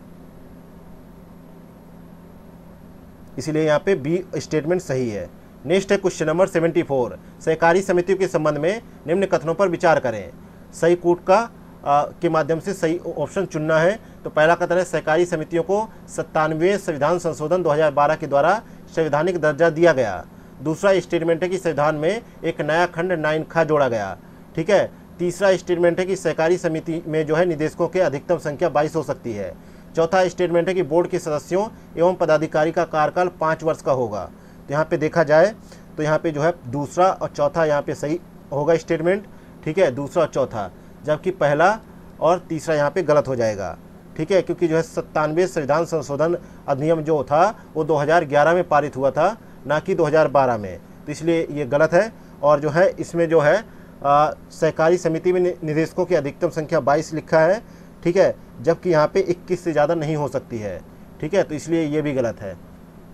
इसलिए यहाँ पे बी स्टेटमेंट सही है। नेक्स्ट है क्वेश्चन नंबर चौहत्तर, सहकारी समितियों के संबंध में निम्न कथनों पर विचार करें। सही कूट का आ, के माध्यम से सही ऑप्शन चुनना है। तो पहला कथन है सहकारी समितियों को सत्तानवे संविधान संशोधन दो हज़ार बारह के द्वारा संवैधानिक दर्जा दिया गया। दूसरा स्टेटमेंट है कि संविधान में एक नया खंड नाइन खा जोड़ा गया। ठीक है, तीसरा स्टेटमेंट है कि सहकारी समिति में जो है निदेशकों की अधिकतम संख्या बाईस हो सकती है। चौथा स्टेटमेंट है कि बोर्ड के सदस्यों एवं पदाधिकारी का कार्यकाल पाँच वर्ष का होगा। तो यहाँ पे देखा जाए तो यहाँ पे जो है दूसरा और चौथा यहाँ पे सही होगा स्टेटमेंट। ठीक है, दूसरा और चौथा। जबकि पहला और तीसरा यहाँ पे गलत हो जाएगा। ठीक है, क्योंकि जो है सत्तानवे संविधान संशोधन अधिनियम जो था वो दो हज़ार ग्यारह में पारित हुआ था, ना कि दो हज़ार बारह में, तो इसलिए ये गलत है। और जो है इसमें जो है आ, सहकारी समिति में निदेशकों की अधिकतम संख्या बाईस लिखा है। ठीक है, जबकि यहाँ पे इक्कीस से ज़्यादा नहीं हो सकती है। ठीक है, तो इसलिए ये भी गलत है।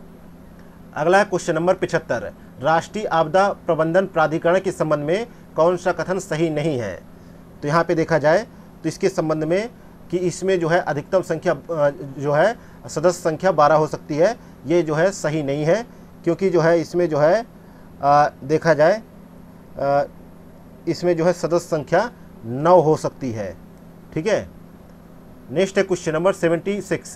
अगला है क्वेश्चन नंबर पिछहत्तर, राष्ट्रीय आपदा प्रबंधन प्राधिकरण के संबंध में कौन सा कथन सही नहीं है। तो यहाँ पे देखा जाए तो इसके संबंध में कि इसमें जो है अधिकतम संख्या जो है सदस्य संख्या बारह हो सकती है, ये जो है सही नहीं है, क्योंकि जो है इसमें जो है आ, देखा जाए आ, इसमें जो है सदस्य संख्या नौ हो सकती है। ठीक है, नेक्स्ट है question number seventy six,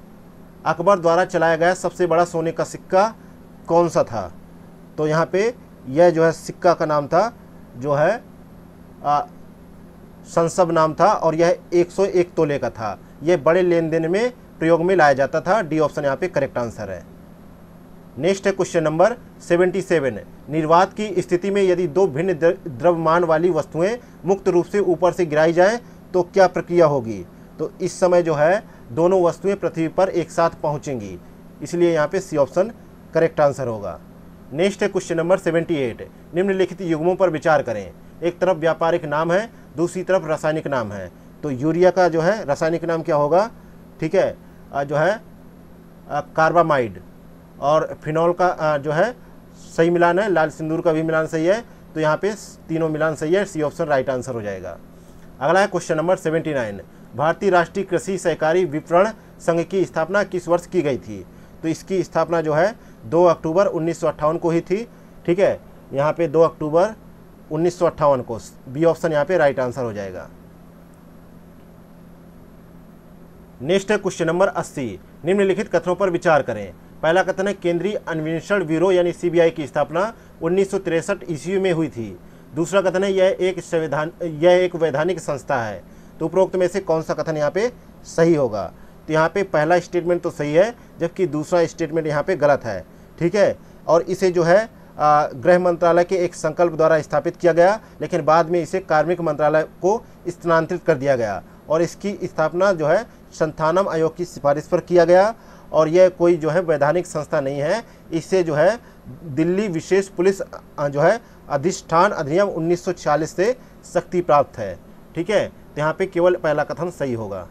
Akbar द्वारा चलाया गया सबसे बड़ा सोने का सिक्का कौन सा था। तो यहाँ पे यह जो है सिक्का का नाम था जो है आ, संसब नाम था, और यह एक सौ एक तोले का था। यह बड़े लेन देन में प्रयोग में लाया जाता था। डी ऑप्शन यहाँ पे करेक्ट आंसर है। नेक्स्ट है क्वेश्चन नंबर सेवेंटी सेवन, निर्वात की स्थिति में यदि दो भिन्न द्रव्यमान वाली वस्तुएं मुक्त रूप से ऊपर से गिराई जाएं तो क्या प्रक्रिया होगी। तो इस समय जो है दोनों वस्तुएं पृथ्वी पर एक साथ पहुंचेंगी, इसलिए यहाँ पे सी ऑप्शन करेक्ट आंसर होगा। नेक्स्ट है क्वेश्चन नंबर सेवेंटी एट, निम्नलिखित युग्मों पर विचार करें। एक तरफ व्यापारिक नाम है, दूसरी तरफ रासायनिक नाम है। तो यूरिया का जो है रासायनिक नाम क्या होगा। ठीक है, जो है कार्बामाइड, और फिनॉल का जो है सही मिलान है, लाल सिंदूर का भी मिलान सही है। तो यहाँ पे तीनों मिलान सही है, सी ऑप्शन राइट आंसर हो जाएगा। अगला है क्वेश्चन नंबर सेवेंटी नाइन, भारतीय राष्ट्रीय कृषि सहकारी विपणन संघ की स्थापना किस वर्ष की गई थी। तो इसकी स्थापना जो है दो अक्टूबर उन्नीस सौ अट्ठावन को ही थी। ठीक है, यहाँ पे दो अक्टूबर उन्नीस सौ अट्ठावन को, बी ऑप्शन यहाँ पे राइट आंसर हो जाएगा। नेक्स्ट है क्वेश्चन नंबर अस्सी, निम्नलिखित कथनों पर विचार करें। पहला कथन है केंद्रीय अन्वेषण ब्यूरो यानी सीबीआई की स्थापना उन्नीस सौ तिरसठ ईस्वी में हुई थी। दूसरा कथन है यह एक संविधान यह एक वैधानिक संस्था है। तो उपरोक्त में से कौन सा कथन यहाँ पे सही होगा। तो यहाँ पे पहला स्टेटमेंट तो सही है, जबकि दूसरा स्टेटमेंट यहाँ पे गलत है। ठीक है, और इसे जो है गृह मंत्रालय के एक संकल्प द्वारा स्थापित किया गया, लेकिन बाद में इसे कार्मिक मंत्रालय को स्थानांतरित कर दिया गया, और इसकी स्थापना जो है संथानम आयोग की सिफारिश पर किया गया। और यह कोई जो है वैधानिक संस्था नहीं है। इससे जो है दिल्ली विशेष पुलिस जो है अधिष्ठान अधिनियम उन्नीस सौ छियालीस से शक्ति प्राप्त है। ठीक है, तो यहाँ पे केवल पहला कथन सही होगा।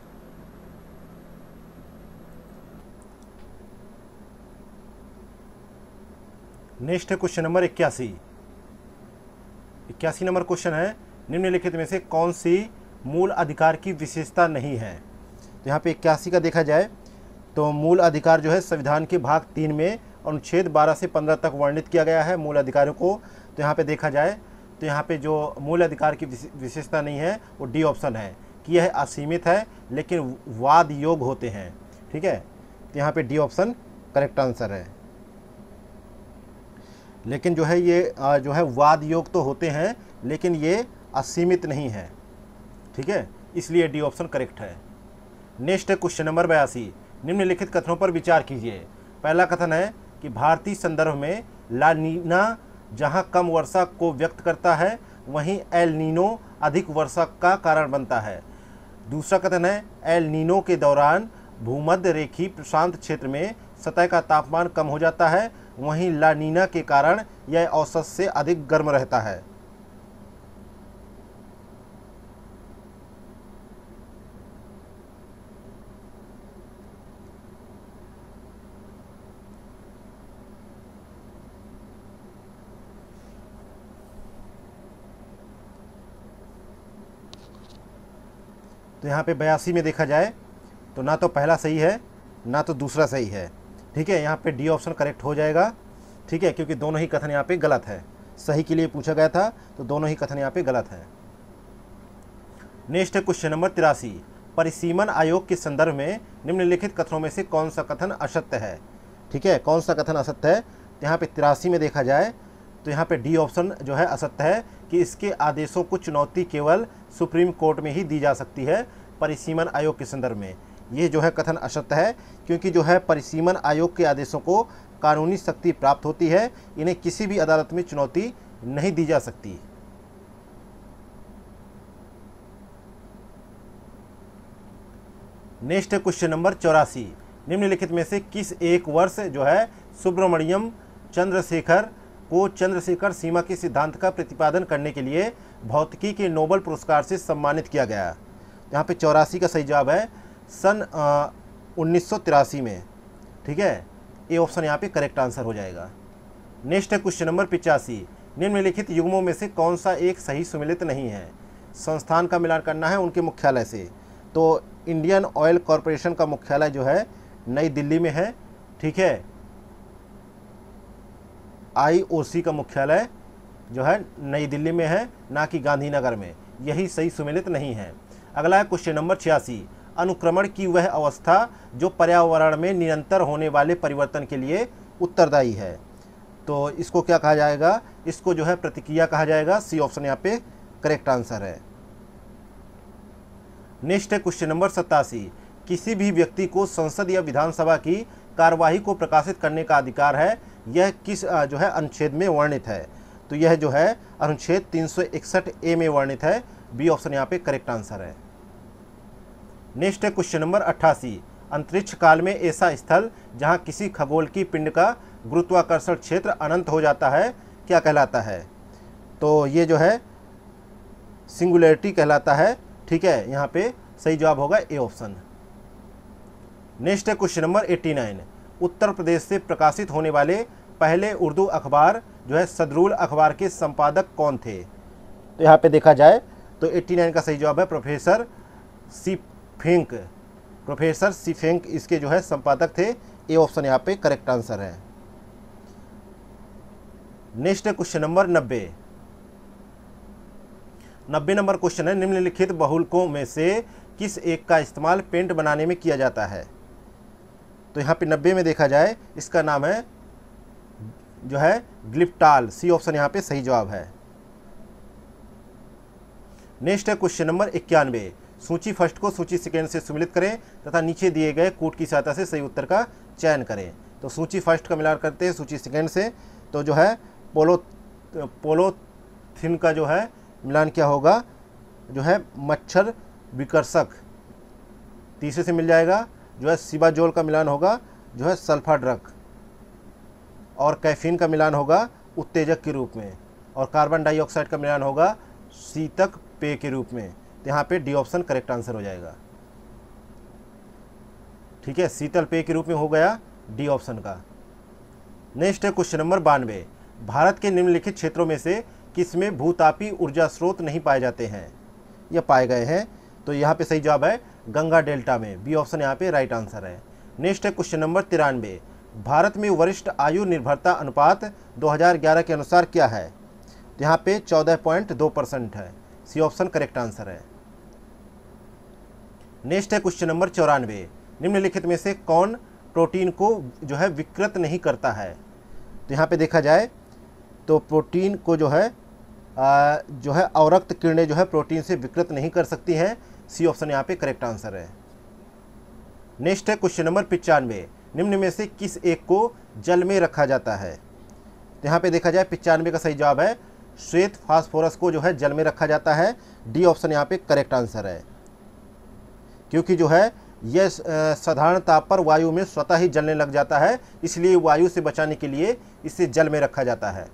नेक्स्ट है क्वेश्चन नंबर इक्यासी। इक्यासी नंबर क्वेश्चन है, निम्नलिखित में से कौन सी मूल अधिकार की विशेषता नहीं है। तो यहाँ पे इक्यासी का देखा जाए तो मूल अधिकार जो है संविधान के भाग तीन में अनुच्छेद बारह से पंद्रह तक वर्णित किया गया है मूल अधिकारों को। तो यहाँ पे देखा जाए तो यहाँ पे जो मूल अधिकार की विशेषता नहीं है वो डी ऑप्शन है कि यह असीमित है लेकिन वाद योग होते हैं। ठीक है, तो यहाँ पे डी ऑप्शन करेक्ट आंसर है। लेकिन जो है ये जो है वाद योग तो होते हैं लेकिन ये असीमित नहीं है। ठीक है, इसलिए डी ऑप्शन करेक्ट है। नेक्स्ट है क्वेश्चन नंबर बयासी, निम्नलिखित कथनों पर विचार कीजिए। पहला कथन है कि भारतीय संदर्भ में ला नीना जहां कम वर्षा को व्यक्त करता है वहीं एल नीनो अधिक वर्षा का कारण बनता है। दूसरा कथन है एल नीनो के दौरान भूमध्य रेखीय प्रशांत क्षेत्र में सतह का तापमान कम हो जाता है, वहीं ला नीना के कारण यह औसत से अधिक गर्म रहता है। तो यहाँ पे बयासी में देखा जाए तो ना तो पहला सही है ना तो दूसरा सही है। ठीक है, यहाँ पे डी ऑप्शन करेक्ट हो जाएगा। ठीक है, क्योंकि दोनों ही कथन यहाँ पे गलत है। सही के लिए पूछा गया था तो दोनों ही कथन यहाँ पे गलत है। नेक्स्ट है क्वेश्चन नंबर तिरासी, परिसीमन आयोग के संदर्भ में निम्नलिखित कथनों में से कौन सा कथन असत्य है। ठीक है, कौन सा कथन असत्य है। तो यहाँ पे तिरासी में देखा जाए तो यहाँ पे डी ऑप्शन जो है असत्य है कि इसके आदेशों को चुनौती केवल सुप्रीम कोर्ट में ही दी जा सकती है परिसीमन आयोग के संदर्भ में। ये जो है कथन असत्य है, क्योंकि जो है परिसीमन आयोग के आदेशों को कानूनी शक्ति प्राप्त होती है, इन्हें किसी भी अदालत में चुनौती नहीं दी जा सकती। नेक्स्ट है क्वेश्चन नंबर चौरासी, निम्नलिखित में से किस एक वर्ष जो है सुब्रमण्यम चंद्रशेखर को चंद्रशेखर सीमा के सिद्धांत का प्रतिपादन करने के लिए भौतिकी के नोबेल पुरस्कार से सम्मानित किया गया? यहाँ पे चौरासी का सही जवाब है सन उन्नीस सौ तिरासी में। ठीक है, ये ऑप्शन यहाँ पे करेक्ट आंसर हो जाएगा। नेक्स्ट है क्वेश्चन नंबर पिचासी, निम्नलिखित युग्मों में से कौन सा एक सही सुमेलित नहीं है? संस्थान का मिलान करना है उनके मुख्यालय से। तो इंडियन ऑयल कॉरपोरेशन का मुख्यालय जो है नई दिल्ली में है। ठीक है, आईओसी का मुख्यालय जो है नई दिल्ली में है, ना कि गांधीनगर में। यही सही सुमेलित नहीं है। अगला है क्वेश्चन नंबर छियासी, अनुक्रमण की वह अवस्था जो पर्यावरण में निरंतर होने वाले परिवर्तन के लिए उत्तरदायी है। तो इसको क्या कहा जाएगा? इसको जो है प्रतिक्रिया कहा जाएगा। सी ऑप्शन यहाँ पे करेक्ट आंसर है। नेक्स्ट है क्वेश्चन नंबर सत्तासी, किसी भी व्यक्ति को संसद या विधानसभा की कार्यवाही को प्रकाशित करने का अधिकार है, यह किस जो है अनुच्छेद में वर्णित है? तो यह जो है अनुच्छेद तीन सौ इकसठ ए में वर्णित है। बी ऑप्शन यहाँ पे करेक्ट आंसर है। नेक्स्ट है क्वेश्चन नंबर अट्ठासी, अंतरिक्ष काल में ऐसा स्थल जहां किसी खगोल की पिंड का गुरुत्वाकर्षण क्षेत्र अनंत हो जाता है क्या कहलाता है? तो ये जो है सिंगुलैरिटी कहलाता है। ठीक है, यहाँ पे सही जवाब होगा ए ऑप्शन। नेक्स्ट है क्वेश्चन नंबर नवासी, उत्तर प्रदेश से प्रकाशित होने वाले पहले उर्दू अखबार जो है सदरुल अखबार के संपादक कौन थे? तो यहाँ पे देखा जाए तो नवासी का सही जवाब है प्रोफेसर सीफेंक। प्रोफेसर सीफेंक इसके जो है संपादक थे। ए ऑप्शन यहाँ पे करेक्ट आंसर है। नेक्स्ट है क्वेश्चन नंबर नब्बे। नब्बे नंबर क्वेश्चन है, निम्नलिखित बहुलकों में से किस एक का इस्तेमाल पेंट बनाने में किया जाता है? तो यहाँ पे नब्बे में देखा जाए इसका नाम है जो है ग्लिप्टाल। सी ऑप्शन यहाँ पे सही जवाब है। नेक्स्ट है क्वेश्चन नंबर इक्यानवे, सूची फर्स्ट को सूची सेकेंड से सुमेलित करें तथा नीचे दिए गए कूट की सहायता से सही उत्तर का चयन करें। तो सूची फर्स्ट का मिलान करते हैं सूची सेकेंड से। तो जो है पोलो पोलोथिन का जो है मिलान क्या होगा? जो है मच्छर विकर्षक। तीसरे से मिल जाएगा जो है सिबाजोल का मिलान होगा जो है सल्फा ड्रग। और कैफीन का मिलान होगा उत्तेजक के रूप में। और कार्बन डाइऑक्साइड का मिलान होगा शीतक पेय के रूप में। तो यहाँ पे डी ऑप्शन करेक्ट आंसर हो जाएगा। ठीक है, शीतल पेय के रूप में हो गया डी ऑप्शन का। नेक्स्ट है क्वेश्चन नंबर बानवे, भारत के निम्नलिखित क्षेत्रों में से किसमें भूतापी ऊर्जा स्रोत नहीं पाए जाते हैं या पाए गए हैं? तो यहाँ पे सही जवाब है गंगा डेल्टा में। बी ऑप्शन यहाँ पे राइट आंसर है। नेक्स्ट है क्वेश्चन नंबर तिरानवे, भारत में वरिष्ठ आयु निर्भरता अनुपात दो हज़ार ग्यारह के अनुसार क्या है? तो यहाँ पे चौदह पॉइंट दो परसेंट है। सी ऑप्शन करेक्ट आंसर है। नेक्स्ट है क्वेश्चन नंबर चौरानवे, निम्नलिखित में से कौन प्रोटीन को जो है विकृत नहीं करता है? तो यहाँ पे देखा जाए तो प्रोटीन को जो है आ, जो है अवरक्त किरणें जो है प्रोटीन से विकृत नहीं कर सकती हैं। सी ऑप्शन यहाँ पे करेक्ट आंसर है। नेक्स्ट है क्वेश्चन नंबर पिचानवे, निम्न में से किस एक को जल में रखा जाता है? तो यहाँ पे देखा जाए पिचानवे का सही जवाब है श्वेत फास्फोरस को जो है जल में रखा जाता है। डी ऑप्शन यहाँ पे करेक्ट आंसर है, क्योंकि जो है यह साधारण ताप पर वायु में स्वतः ही जलने लग जाता है, इसलिए वायु से बचाने के लिए इसे जल में रखा जाता है।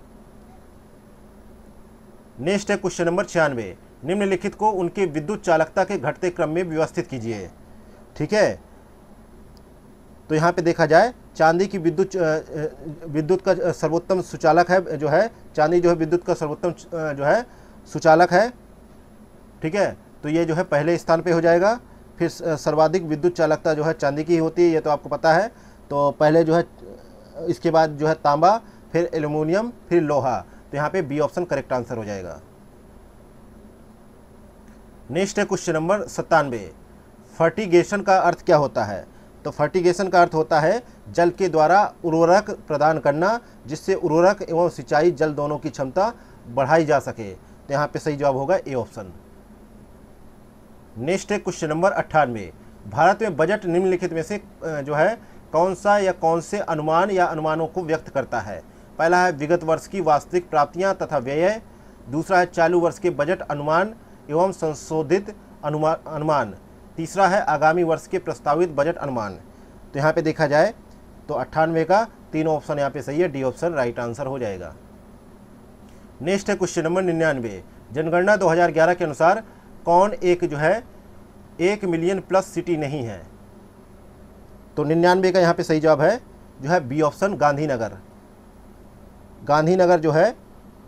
नेक्स्ट है क्वेश्चन नंबर छियानवे, निम्नलिखित को उनके विद्युत चालकता के घटते क्रम में व्यवस्थित कीजिए। ठीक है, तो यहाँ पे देखा जाए चांदी की विद्युत विद्युत का सर्वोत्तम सुचालक है जो है चांदी जो है विद्युत का सर्वोत्तम जो है सुचालक है। ठीक है, तो ये जो है पहले स्थान पे हो जाएगा। फिर सर्वाधिक विद्युत चालकता जो है चांदी की होती है, ये तो आपको पता है। तो पहले जो है इसके बाद जो है तांबा, फिर एल्युमिनियम, फिर लोहा। तो यहाँ पे बी ऑप्शन करेक्ट आंसर हो जाएगा। नेक्स्ट है क्वेश्चन नंबर सत्तानवे, फर्टिगेशन का अर्थ क्या होता है? तो फर्टिगेशन का अर्थ होता है जल के द्वारा उर्वरक प्रदान करना, जिससे उर्वरक एवं सिंचाई जल दोनों की क्षमता बढ़ाई जा सके। तो यहाँ पे सही जवाब होगा ए ऑप्शन। नेक्स्ट है क्वेश्चन नंबर अट्ठानवे, भारत में बजट निम्नलिखित में से जो है कौन सा या कौन से अनुमान या अनुमानों को व्यक्त करता है? पहला है विगत वर्ष की वास्तविक प्राप्तियां तथा व्यय। दूसरा है चालू वर्ष के बजट अनुमान एवं संशोधित अनुमान अनुमान। तीसरा है आगामी वर्ष के प्रस्तावित बजट अनुमान। तो यहाँ पे देखा जाए तो अट्ठानवे का तीनों ऑप्शन यहाँ पे सही है, डी ऑप्शन राइट आंसर हो जाएगा। नेक्स्ट है क्वेश्चन नंबर निन्यानवे, जनगणना दो हज़ार ग्यारह के अनुसार कौन एक जो है एक मिलियन प्लस सिटी नहीं है। तो निन्यानवे का यहाँ पे सही जवाब है जो है बी ऑप्शन गांधीनगर। गांधीनगर जो है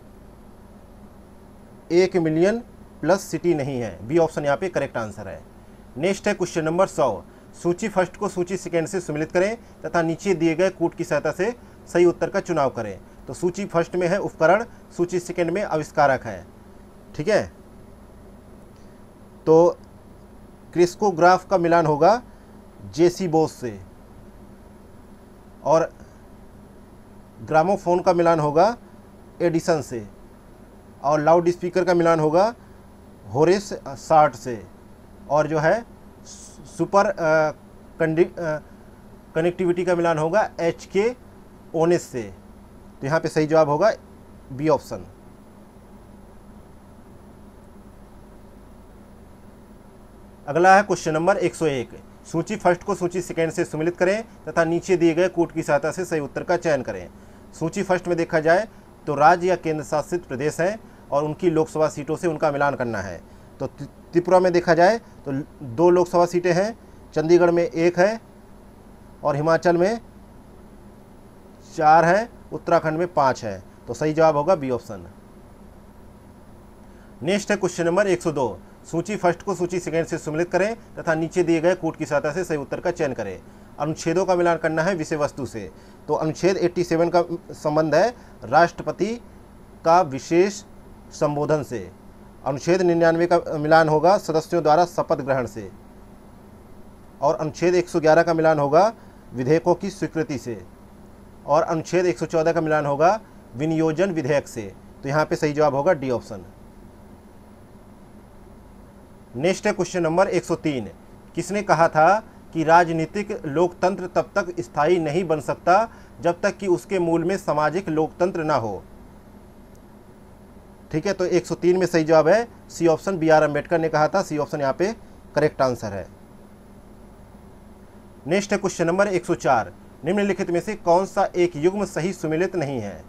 एक मिलियन प्लस सिटी नहीं है, बी ऑप्शन यहाँ पे करेक्ट आंसर है। नेक्स्ट है क्वेश्चन नंबर सौ, सूची फर्स्ट को सूची सेकेंड से सम्मिलित करें तथा नीचे दिए गए कूट की सहायता से सही उत्तर का चुनाव करें। तो सूची फर्स्ट में है उपकरण, सूची सेकेंड में आविष्कारक है। ठीक है, तो क्रिस्कोग्राफ का मिलान होगा जेसी बोस से, और ग्रामोफोन का मिलान होगा एडिसन से, और लाउड स्पीकर का मिलान होगा होरेस सार्ट से, और जो है सुपर कनेक्टिविटी का मिलान होगा एच के ओनेस से। तो यहाँ पे सही जवाब होगा बी ऑप्शन। अगला है क्वेश्चन नंबर एक सौ एक, सूची फर्स्ट को सूची सेकेंड से सम्मिलित करें तथा नीचे दिए गए कूट की सहायता से सही उत्तर का चयन करें। सूची फर्स्ट में देखा जाए तो राज्य या केंद्र शासित प्रदेश हैं और उनकी लोकसभा सीटों से उनका मिलान करना है। तो त्रिपुरा में देखा जाए तो दो लोकसभा सीटें हैं, चंडीगढ़ में एक है और हिमाचल में चार है, उत्तराखंड में पाँच है। तो सही जवाब होगा बी ऑप्शन। नेक्स्ट है क्वेश्चन नंबर एक सौ दो, सूची फर्स्ट को सूची सेकेंड से सम्मिलित करें तथा नीचे दिए गए कूट की सहायता से सही उत्तर का चयन करें। अनुच्छेदों का मिलान करना है विषय वस्तु से। तो अनुच्छेद सत्तासी का संबंध है राष्ट्रपति का विशेष संबोधन से। अनुच्छेद निन्यानवे का मिलान होगा सदस्यों द्वारा शपथ ग्रहण से, और अनुच्छेद एक सौ ग्यारह का मिलान होगा विधेयकों की स्वीकृति से, और अनुच्छेद एक सौ चौदह का मिलान होगा विनियोजन विधेयक से। तो यहाँ पे सही जवाब होगा डी ऑप्शन। नेक्स्ट है क्वेश्चन नंबर एक सौ तीन, किसने कहा था कि राजनीतिक लोकतंत्र तब तक स्थायी नहीं बन सकता जब तक कि उसके मूल में सामाजिक लोकतंत्र ना हो। ठीक है, तो एक सौ तीन में सही जवाब है C option, B R Ambedkar ने कहा था। सी ऑप्शन यहाँ पे करेक्ट आंसर है। नेक्स्ट है क्वेश्चन नंबर एक सौ चार, निम्नलिखित में से कौन सा एक युग्म सही सुमेलित नहीं है।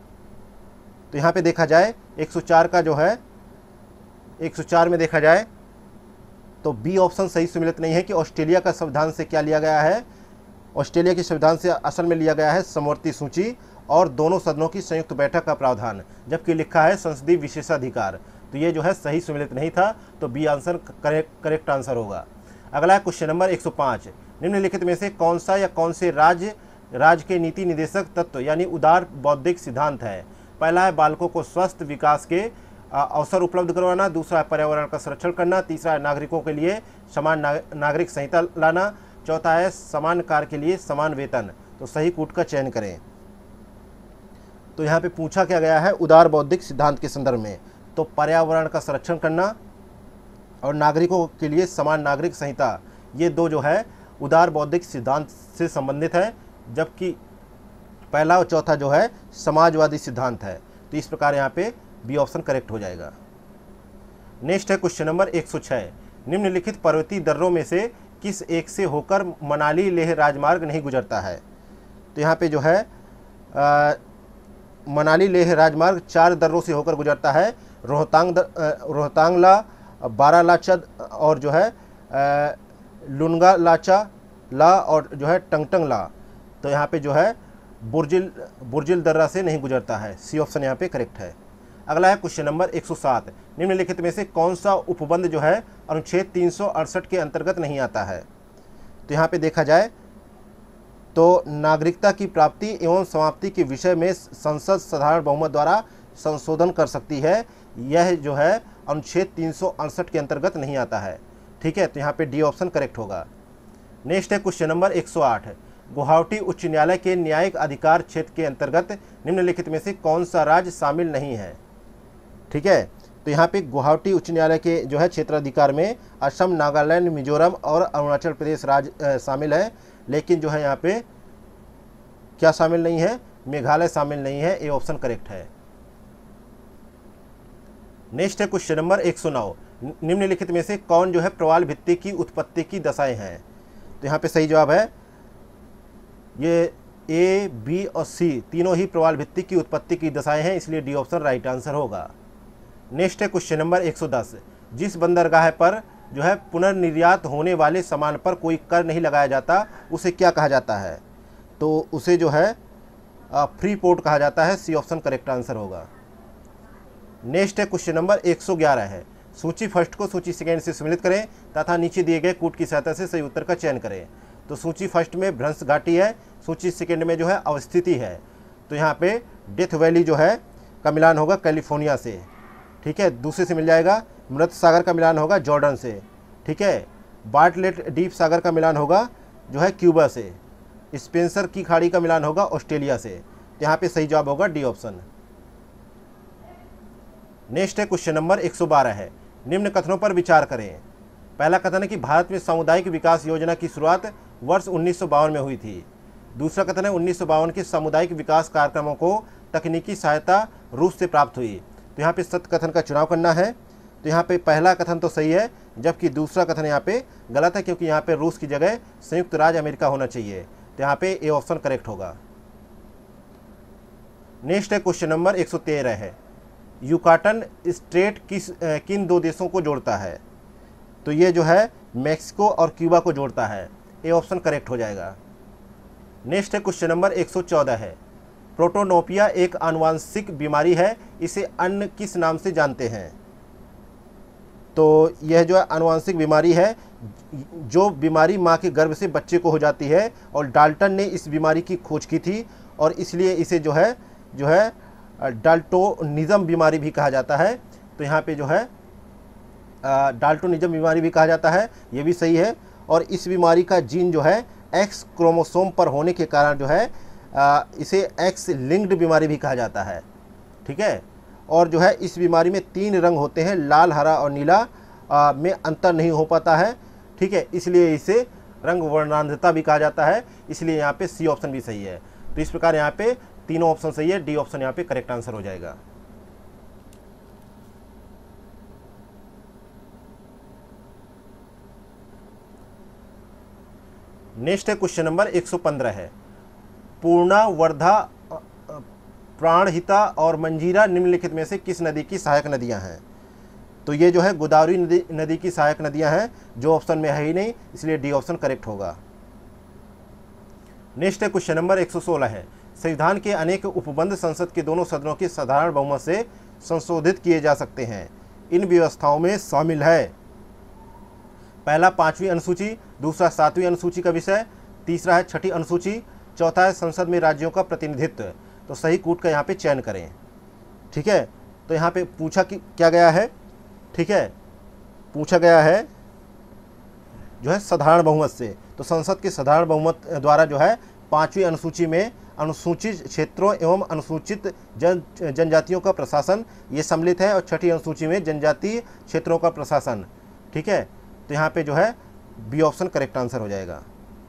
तो यहाँ पे देखा जाए एक सौ चार का जो है एक सौ चार में देखा जाए तो बी ऑप्शन सही सुमेलित नहीं है कि ऑस्ट्रेलिया का संविधान से क्या लिया गया है। ऑस्ट्रेलिया के संविधान से असल में लिया गया है समवर्ती सूची और दोनों सदनों की संयुक्त बैठक का प्रावधान, जबकि लिखा है संसदीय विशेषाधिकार। तो ये जो है सही सुमेलित नहीं था, तो B answer correct correct answer होगा। अगला क्वेश्चन नंबर एक सौ पाँच, निम्नलिखित में से कौन सा या कौन से राज्य राज्य के नीति निर्देशक तत्व यानी उदार बौद्धिक सिद्धांत है। पहला है बालकों को स्वस्थ विकास के अवसर उपलब्ध करवाना, दूसरा है पर्यावरण का संरक्षण करना, तीसरा है नागरिकों के लिए समान नागरिक संहिता लाना, चौथा है समान कार्य के लिए समान वेतन। तो सही कूट का चयन करें। तो यहाँ पे पूछा क्या गया है उदार बौद्धिक सिद्धांत के संदर्भ में, तो पर्यावरण का संरक्षण करना और नागरिकों के लिए समान नागरिक संहिता, ये दो जो है उदार बौद्धिक सिद्धांत से संबंधित है, जबकि पहला और चौथा जो है समाजवादी सिद्धांत है। तो इस प्रकार यहाँ पे बी ऑप्शन करेक्ट हो जाएगा। नेक्स्ट है क्वेश्चन नंबर एक सौ छह, निम्नलिखित पर्वतीय दर्रों में से किस एक से होकर मनाली लेह राजमार्ग नहीं गुजरता है। तो यहाँ पे जो है आ, मनाली लेह राजमार्ग चार दर्रों से होकर गुजरता है, रोहतांग रोहतांगला, बारालाचा और जो है लुनगा लाचा ला और जो है टंगटंग ला। तो यहाँ पे जो है बुर्जिल बुर्जिल दर्रा से नहीं गुजरता है। सी ऑप्शन यहाँ पे करेक्ट है। अगला है क्वेश्चन नंबर एक सौ सात, निम्नलिखित में से कौन सा उपबंध जो है अनुच्छेद तीन सौ अड़सठ के अंतर्गत नहीं आता है। तो यहाँ पे देखा जाए तो नागरिकता की प्राप्ति एवं समाप्ति के विषय में संसद साधारण बहुमत द्वारा संशोधन कर सकती है, यह जो है अनुच्छेद तीन सौ अड़सठ के अंतर्गत नहीं आता है। ठीक है, तो यहाँ पे डी ऑप्शन करेक्ट होगा। नेक्स्ट है क्वेश्चन नंबर एक सौ आठ, गुवाहाटी उच्च न्यायालय के न्यायिक अधिकार क्षेत्र के अंतर्गत निम्नलिखित में से कौन सा राज्य शामिल नहीं है। ठीक है, तो यहाँ पे गुवाहाटी उच्च न्यायालय के जो है क्षेत्राधिकार में असम, नागालैंड, मिजोरम और अरुणाचल प्रदेश राज्य शामिल है, लेकिन जो है यहाँ पे क्या शामिल नहीं है, मेघालय शामिल नहीं है। ए ऑप्शन करेक्ट है। नेक्स्ट है क्वेश्चन नंबर एक सौ नौ, निम्नलिखित में से कौन जो है प्रवाल भित्ति की उत्पत्ति की दशाएं हैं? तो यहाँ पे सही जवाब है ये ए, बी और सी तीनों ही प्रवाल भित्ति की उत्पत्ति की दशाएं हैं, इसलिए डी ऑप्शन राइट आंसर होगा। नेक्स्ट है क्वेश्चन नंबर एक सौ दस। जिस बंदरगाह पर जो है पुनर्निर्यात होने वाले सामान पर कोई कर नहीं लगाया जाता उसे क्या कहा जाता है? तो उसे जो है फ्री पोर्ट कहा जाता है। सी ऑप्शन करेक्ट आंसर होगा। नेक्स्ट है क्वेश्चन नंबर एक सौ ग्यारह है। सूची फर्स्ट को सूची सेकेंड से सम्मिलित करें तथा नीचे दिए गए कूट की सहायता से सही उत्तर का चयन करें। तो सूची फर्स्ट में भ्रंश घाटी है, सूची सेकेंड में जो है अवस्थिति है। तो यहाँ पे डेथ वैली जो है का मिलान होगा कैलिफोर्निया से, ठीक है। दूसरे से मिल जाएगा मृत सागर का मिलान होगा जॉर्डन से, ठीक है। बार्टलेट डीप सागर का मिलान होगा जो है क्यूबा से। स्पेंसर की खाड़ी का मिलान होगा ऑस्ट्रेलिया से। यहाँ पे सही जवाब होगा डी ऑप्शन। नेक्स्ट है क्वेश्चन नंबर एक सौ बारह है। निम्न कथनों पर विचार करें। पहला कथन है कि भारत में सामुदायिक विकास योजना की शुरुआत वर्ष उन्नीस सौ बावन में हुई थी। दूसरा कथन है उन्नीस सौ बावन के सामुदायिक विकास कार्यक्रमों को तकनीकी सहायता रूस से प्राप्त हुई। तो यहाँ पे सत्य कथन का चुनाव करना है। तो यहाँ पे पहला कथन तो सही है, जबकि दूसरा कथन यहाँ पे गलत है, क्योंकि यहाँ पे रूस की जगह संयुक्त राज्य अमेरिका होना चाहिए। तो यहाँ पे ए ऑप्शन करेक्ट होगा। नेक्स्ट है क्वेश्चन नंबर एक सौ तेरह है। युकाटन स्ट्रेट किस किन दो देशों को जोड़ता है? तो ये जो है मैक्सिको और क्यूबा को जोड़ता है। ए ऑप्शन करेक्ट हो जाएगा। नेक्स्ट है क्वेश्चन नंबर एक सौ चौदह है। प्रोटोनोपिया एक आनुवांशिक बीमारी है, इसे अन्य किस नाम से जानते हैं? तो यह जो है आनुवांशिक बीमारी है, जो बीमारी माँ के गर्भ से बच्चे को हो जाती है, और डाल्टन ने इस बीमारी की खोज की थी और इसलिए इसे जो है जो है डाल्टोनिज्म बीमारी भी कहा जाता है। तो यहाँ पे जो है डाल्टोनिज्म बीमारी भी कहा जाता है, ये भी सही है। और इस बीमारी का जीन जो है एक्स क्रोमोसोम पर होने के कारण जो है आ, इसे एक्स लिंक्ड बीमारी भी कहा जाता है, ठीक है। और जो है इस बीमारी में तीन रंग होते हैं, लाल, हरा और नीला, आ, में अंतर नहीं हो पाता है, ठीक है। इसलिए इसे रंग वर्णांधता भी कहा जाता है, इसलिए यहाँ पे सी ऑप्शन भी सही है। तो इस प्रकार यहाँ पे तीनों ऑप्शन सही है। डी ऑप्शन यहाँ पे करेक्ट आंसर हो जाएगा। नेक्स्ट है क्वेश्चन नंबर एक सौ पंद्रह है। पूर्णा, वर्धा, प्राणहिता और मंजीरा निम्नलिखित में से किस नदी की सहायक नदियां हैं? तो ये जो है गोदावरी नदी नदी की सहायक नदियां हैं, जो ऑप्शन में है ही नहीं, इसलिए डी ऑप्शन करेक्ट होगा। नेक्स्ट है क्वेश्चन नंबर एक सौ सोलह है। संविधान के अनेक उपबंध संसद के दोनों सदनों के साधारण बहुमत से संशोधित किए जा सकते हैं। इन व्यवस्थाओं में शामिल है पहला पांचवी अनुसूची, दूसरा सातवीं अनुसूची का विषय, तीसरा है छठी अनुसूची, चौथा है संसद में राज्यों का प्रतिनिधित्व। तो सही कूट का यहाँ पे चयन करें, ठीक है। तो यहाँ पे पूछा कि क्या गया है, ठीक है, पूछा गया है जो है साधारण बहुमत से। तो संसद के साधारण बहुमत द्वारा जो है पांचवी अनुसूची में अनुसूचित क्षेत्रों एवं अनुसूचित जन जनजातियों का प्रशासन ये सम्मिलित है, और छठी अनुसूची में जनजातीय क्षेत्रों का प्रशासन, ठीक है। तो यहाँ पे जो है बी ऑप्शन करेक्ट आंसर हो जाएगा।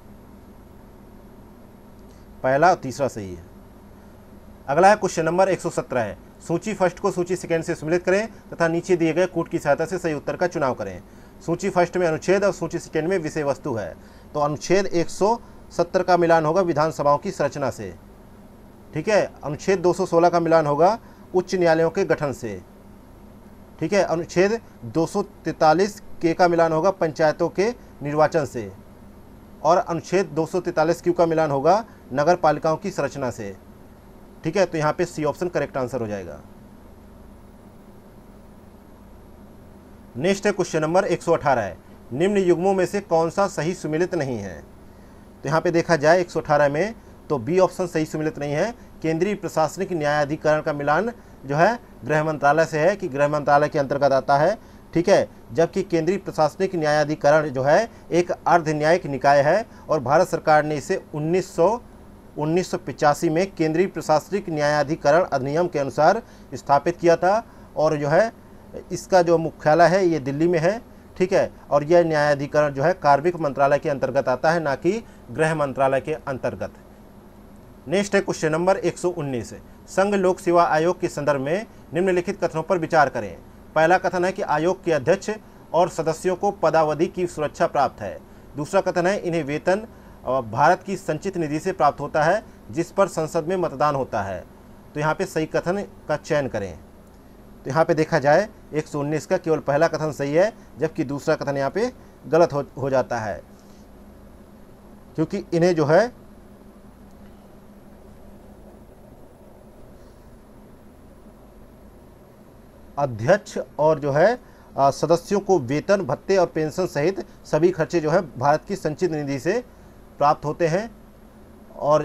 पहला और तीसरा सही है। अगला है क्वेश्चन नंबर एक सौ सत्रह है। सूची फर्स्ट को सूची सेकेंड से सम्मिलित करें तथा नीचे दिए गए कूट की सहायता से सही उत्तर का चुनाव करें। सूची फर्स्ट में अनुच्छेद और सूची सेकेंड में विषय वस्तु है। तो अनुच्छेद एक सौ सत्तर का मिलान होगा विधानसभाओं की संरचना से, ठीक है। अनुच्छेद दो सौ सोलह का मिलान होगा उच्च न्यायालयों के गठन से, ठीक है। अनुच्छेद दो सौ तैंतालीस के का मिलान होगा पंचायतों के निर्वाचन से, और अनुच्छेद दो सौ तैंतालीस क्यू का मिलान होगा नगर पालिकाओं की संरचना से, ठीक है। तो यहाँ पे सी ऑप्शन करेक्ट आंसर हो जाएगा। नेक्स्ट है क्वेश्चन नंबर एक सौ अठारह है। निम्न युग्मों में से कौन सा सही सुमेलित नहीं है? तो यहाँ पे देखा जाए एक सौ अठारह में तो बी ऑप्शन सही सुमेलित नहीं है। केंद्रीय प्रशासनिक न्यायाधिकरण का मिलान जो है गृह मंत्रालय से है, कि गृह मंत्रालय के अंतर्गत आता है, ठीक है। जबकि केंद्रीय प्रशासनिक न्यायाधिकरण जो है एक अर्ध न्यायिक निकाय है, और भारत सरकार ने इसे उन्नीस सौ उन्नीस सौ पिचासी में केंद्रीय प्रशासनिक न्यायाधिकरण अधिनियम के अनुसार स्थापित किया था, और जो है इसका जो मुख्यालय है ये दिल्ली में है, ठीक है। और यह न्यायाधिकरण जो है कार्मिक मंत्रालय के अंतर्गत आता है, ना कि गृह मंत्रालय के अंतर्गत। नेक्स्ट है क्वेश्चन नंबर एक सौ उन्नीस। संघ लोक सेवा आयोग के संदर्भ में निम्नलिखित कथनों पर विचार करें। पहला कथन है कि आयोग के अध्यक्ष और सदस्यों को पदावधि की सुरक्षा प्राप्त है। दूसरा कथन है इन्हें वेतन भारत की संचित निधि से प्राप्त होता है जिस पर संसद में मतदान होता है। तो यहाँ पे सही कथन का चयन करें। तो यहाँ पे देखा जाए एक सौ उन्नीस का केवल पहला कथन सही है, जबकि दूसरा कथन यहाँ पे गलत हो, हो जाता है, क्योंकि इन्हें जो है अध्यक्ष और जो है सदस्यों को वेतन, भत्ते और पेंशन सहित सभी खर्चे जो है भारत की संचित निधि से प्राप्त होते हैं और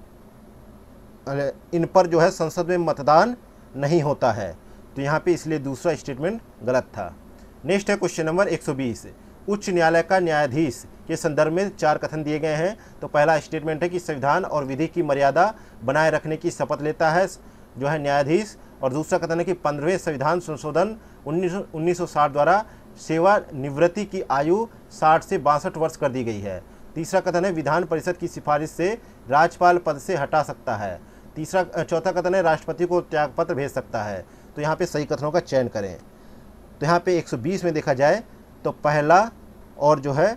इन पर जो है संसद में मतदान नहीं होता है। तो यहाँ पे इसलिए दूसरा स्टेटमेंट गलत था। नेक्स्ट है क्वेश्चन नंबर एक सौ बीस। उच्च न्यायालय का न्यायाधीश के संदर्भ में चार कथन दिए गए हैं। तो पहला स्टेटमेंट है कि संविधान और विधि की मर्यादा बनाए रखने की शपथ लेता है जो है न्यायाधीश। और दूसरा कथन है कि पंद्रहवें संविधान संशोधन उन्नीस सौ साठ द्वारा सेवानिवृत्ति की आयु साठ से बासठ वर्ष कर दी गई है। तीसरा कथन है विधान परिषद की सिफारिश से राज्यपाल पद से हटा सकता है। तीसरा चौथा कथन है राष्ट्रपति को त्यागपत्र भेज सकता है। तो यहाँ पे सही कथनों का चयन करें। तो यहाँ पे एक सौ बीस में देखा जाए तो पहला और जो है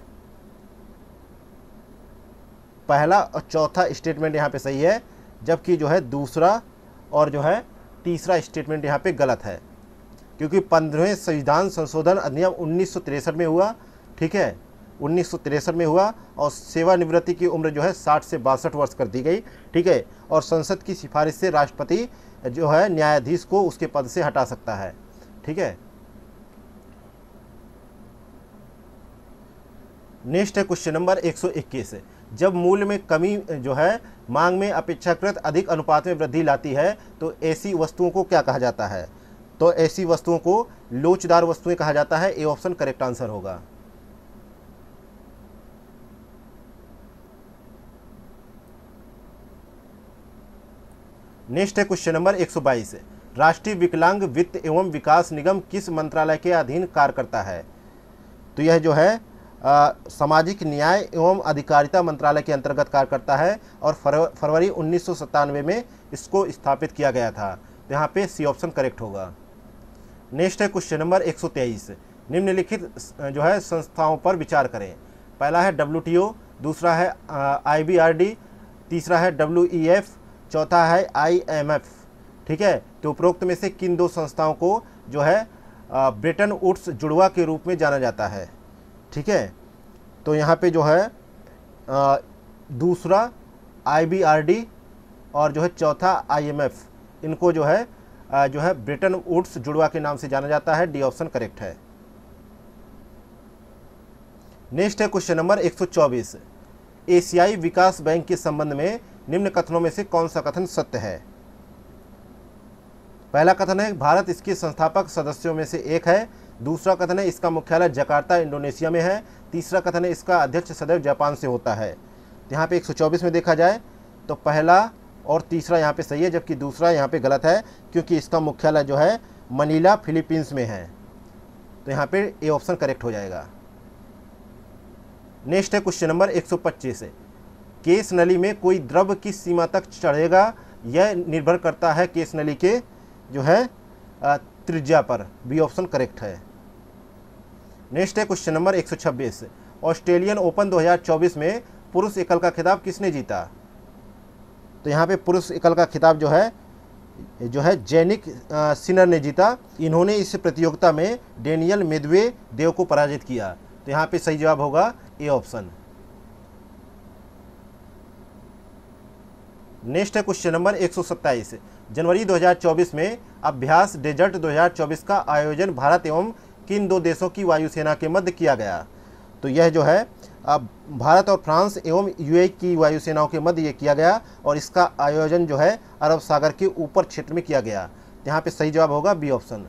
पहला और चौथा स्टेटमेंट यहाँ पे सही है, जबकि जो है दूसरा और जो है तीसरा स्टेटमेंट यहाँ पे गलत है, क्योंकि पंद्रहवें संविधान संशोधन अधिनियम उन्नीस सौ तिरसठ में हुआ, ठीक है, उन्नीस सौ तिरसठ में हुआ और सेवानिवृत्ति की उम्र जो है साठ से बासठ वर्ष कर दी गई, ठीक है, और संसद की सिफारिश से राष्ट्रपति जो है न्यायाधीश को उसके पद से हटा सकता है, ठीक है। नेक्स्ट है क्वेश्चन नंबर एक सौ इक्कीस। जब मूल्य में कमी जो है मांग में अपेक्षाकृत अधिक अनुपात में वृद्धि लाती है तो ऐसी वस्तुओं को क्या कहा जाता है? तो ऐसी वस्तुओं को लोचदार वस्तुएं कहा जाता है। ए ऑप्शन करेक्ट आंसर होगा। नेक्स्ट है क्वेश्चन नंबर एक सौ बाईस। राष्ट्रीय विकलांग वित्त एवं विकास निगम किस मंत्रालय के अधीन कार्य करता है? तो यह जो है आ, सामाजिक न्याय एवं अधिकारिता मंत्रालय के अंतर्गत कार्य करता है और फरवरी उन्नीस सौ सत्तानवे में इसको स्थापित किया गया था। तो यहाँ पे सी ऑप्शन करेक्ट होगा। नेक्स्ट है क्वेश्चन नंबर एक सौ तेईस। निम्नलिखित जो है संस्थाओं पर विचार करें। पहला है डब्ल्यू टी ओ, दूसरा है आई बी आर डी, तीसरा है डब्ल्यू ई एफ, चौथा है आई एम एफ, ठीक है। तो उपरोक्त में से किन दो संस्थाओं को जो है ब्रेटन वुड्स जुड़वा के रूप में जाना जाता है, ठीक है। तो यहाँ पे जो है आ, दूसरा आई बी आर डी और जो है चौथा आई एम एफ, इनको जो है आ, जो है ब्रेटन वुड्स जुड़वा के नाम से जाना जाता है। डी ऑप्शन करेक्ट है। नेक्स्ट है क्वेश्चन नंबर एक सौ चौबीस। एशियाई विकास बैंक के संबंध में निम्न कथनों में से कौन सा कथन सत्य है? पहला कथन है भारत इसके संस्थापक सदस्यों में से एक है। दूसरा कथन है इसका मुख्यालय जकार्ता इंडोनेशिया में है। तीसरा कथन है इसका अध्यक्ष सदैव जापान से होता है। यहाँ पे एक सौ चौबीस में देखा जाए तो पहला और तीसरा यहाँ पे सही है, जबकि दूसरा यहाँ पे गलत है, क्योंकि इसका मुख्यालय जो है मनीला फिलीपींस में है। तो यहाँ पे ए ऑप्शन करेक्ट हो जाएगा। नेक्स्ट है क्वेश्चन नंबर एक सौ पच्चीस। केस नली में कोई द्रव किस सीमा तक चढ़ेगा? यह निर्भर करता है केस नली के जो है त्रिज्या पर। बी ऑप्शन करेक्ट है। नेक्स्ट है क्वेश्चन नंबर एक सौ छब्बीस। ऑस्ट्रेलियन ओपन दो हज़ार चौबीस में पुरुष एकल का खिताब किसने जीता? तो यहाँ पे पुरुष एकल का खिताब जो है जो है जेनिक सिनर ने जीता। इन्होंने इस प्रतियोगिता में डेनियल मेदवेदेव को पराजित किया। तो यहाँ पे सही जवाब होगा ए ऑप्शन। नेक्स्ट है क्वेश्चन नंबर एक सौ सत्ताईस। जनवरी दो हज़ार चौबीस में अभ्यास डेजर्ट दो हज़ार चौबीस का आयोजन भारत एवं किन दो देशों की वायुसेना के मध्य किया गया? तो यह जो है अब भारत और फ्रांस एवं यूएई की वायुसेनाओं के मध्य ये किया गया और इसका आयोजन जो है अरब सागर के ऊपर क्षेत्र में किया गया। यहाँ पे सही जवाब होगा बी ऑप्शन।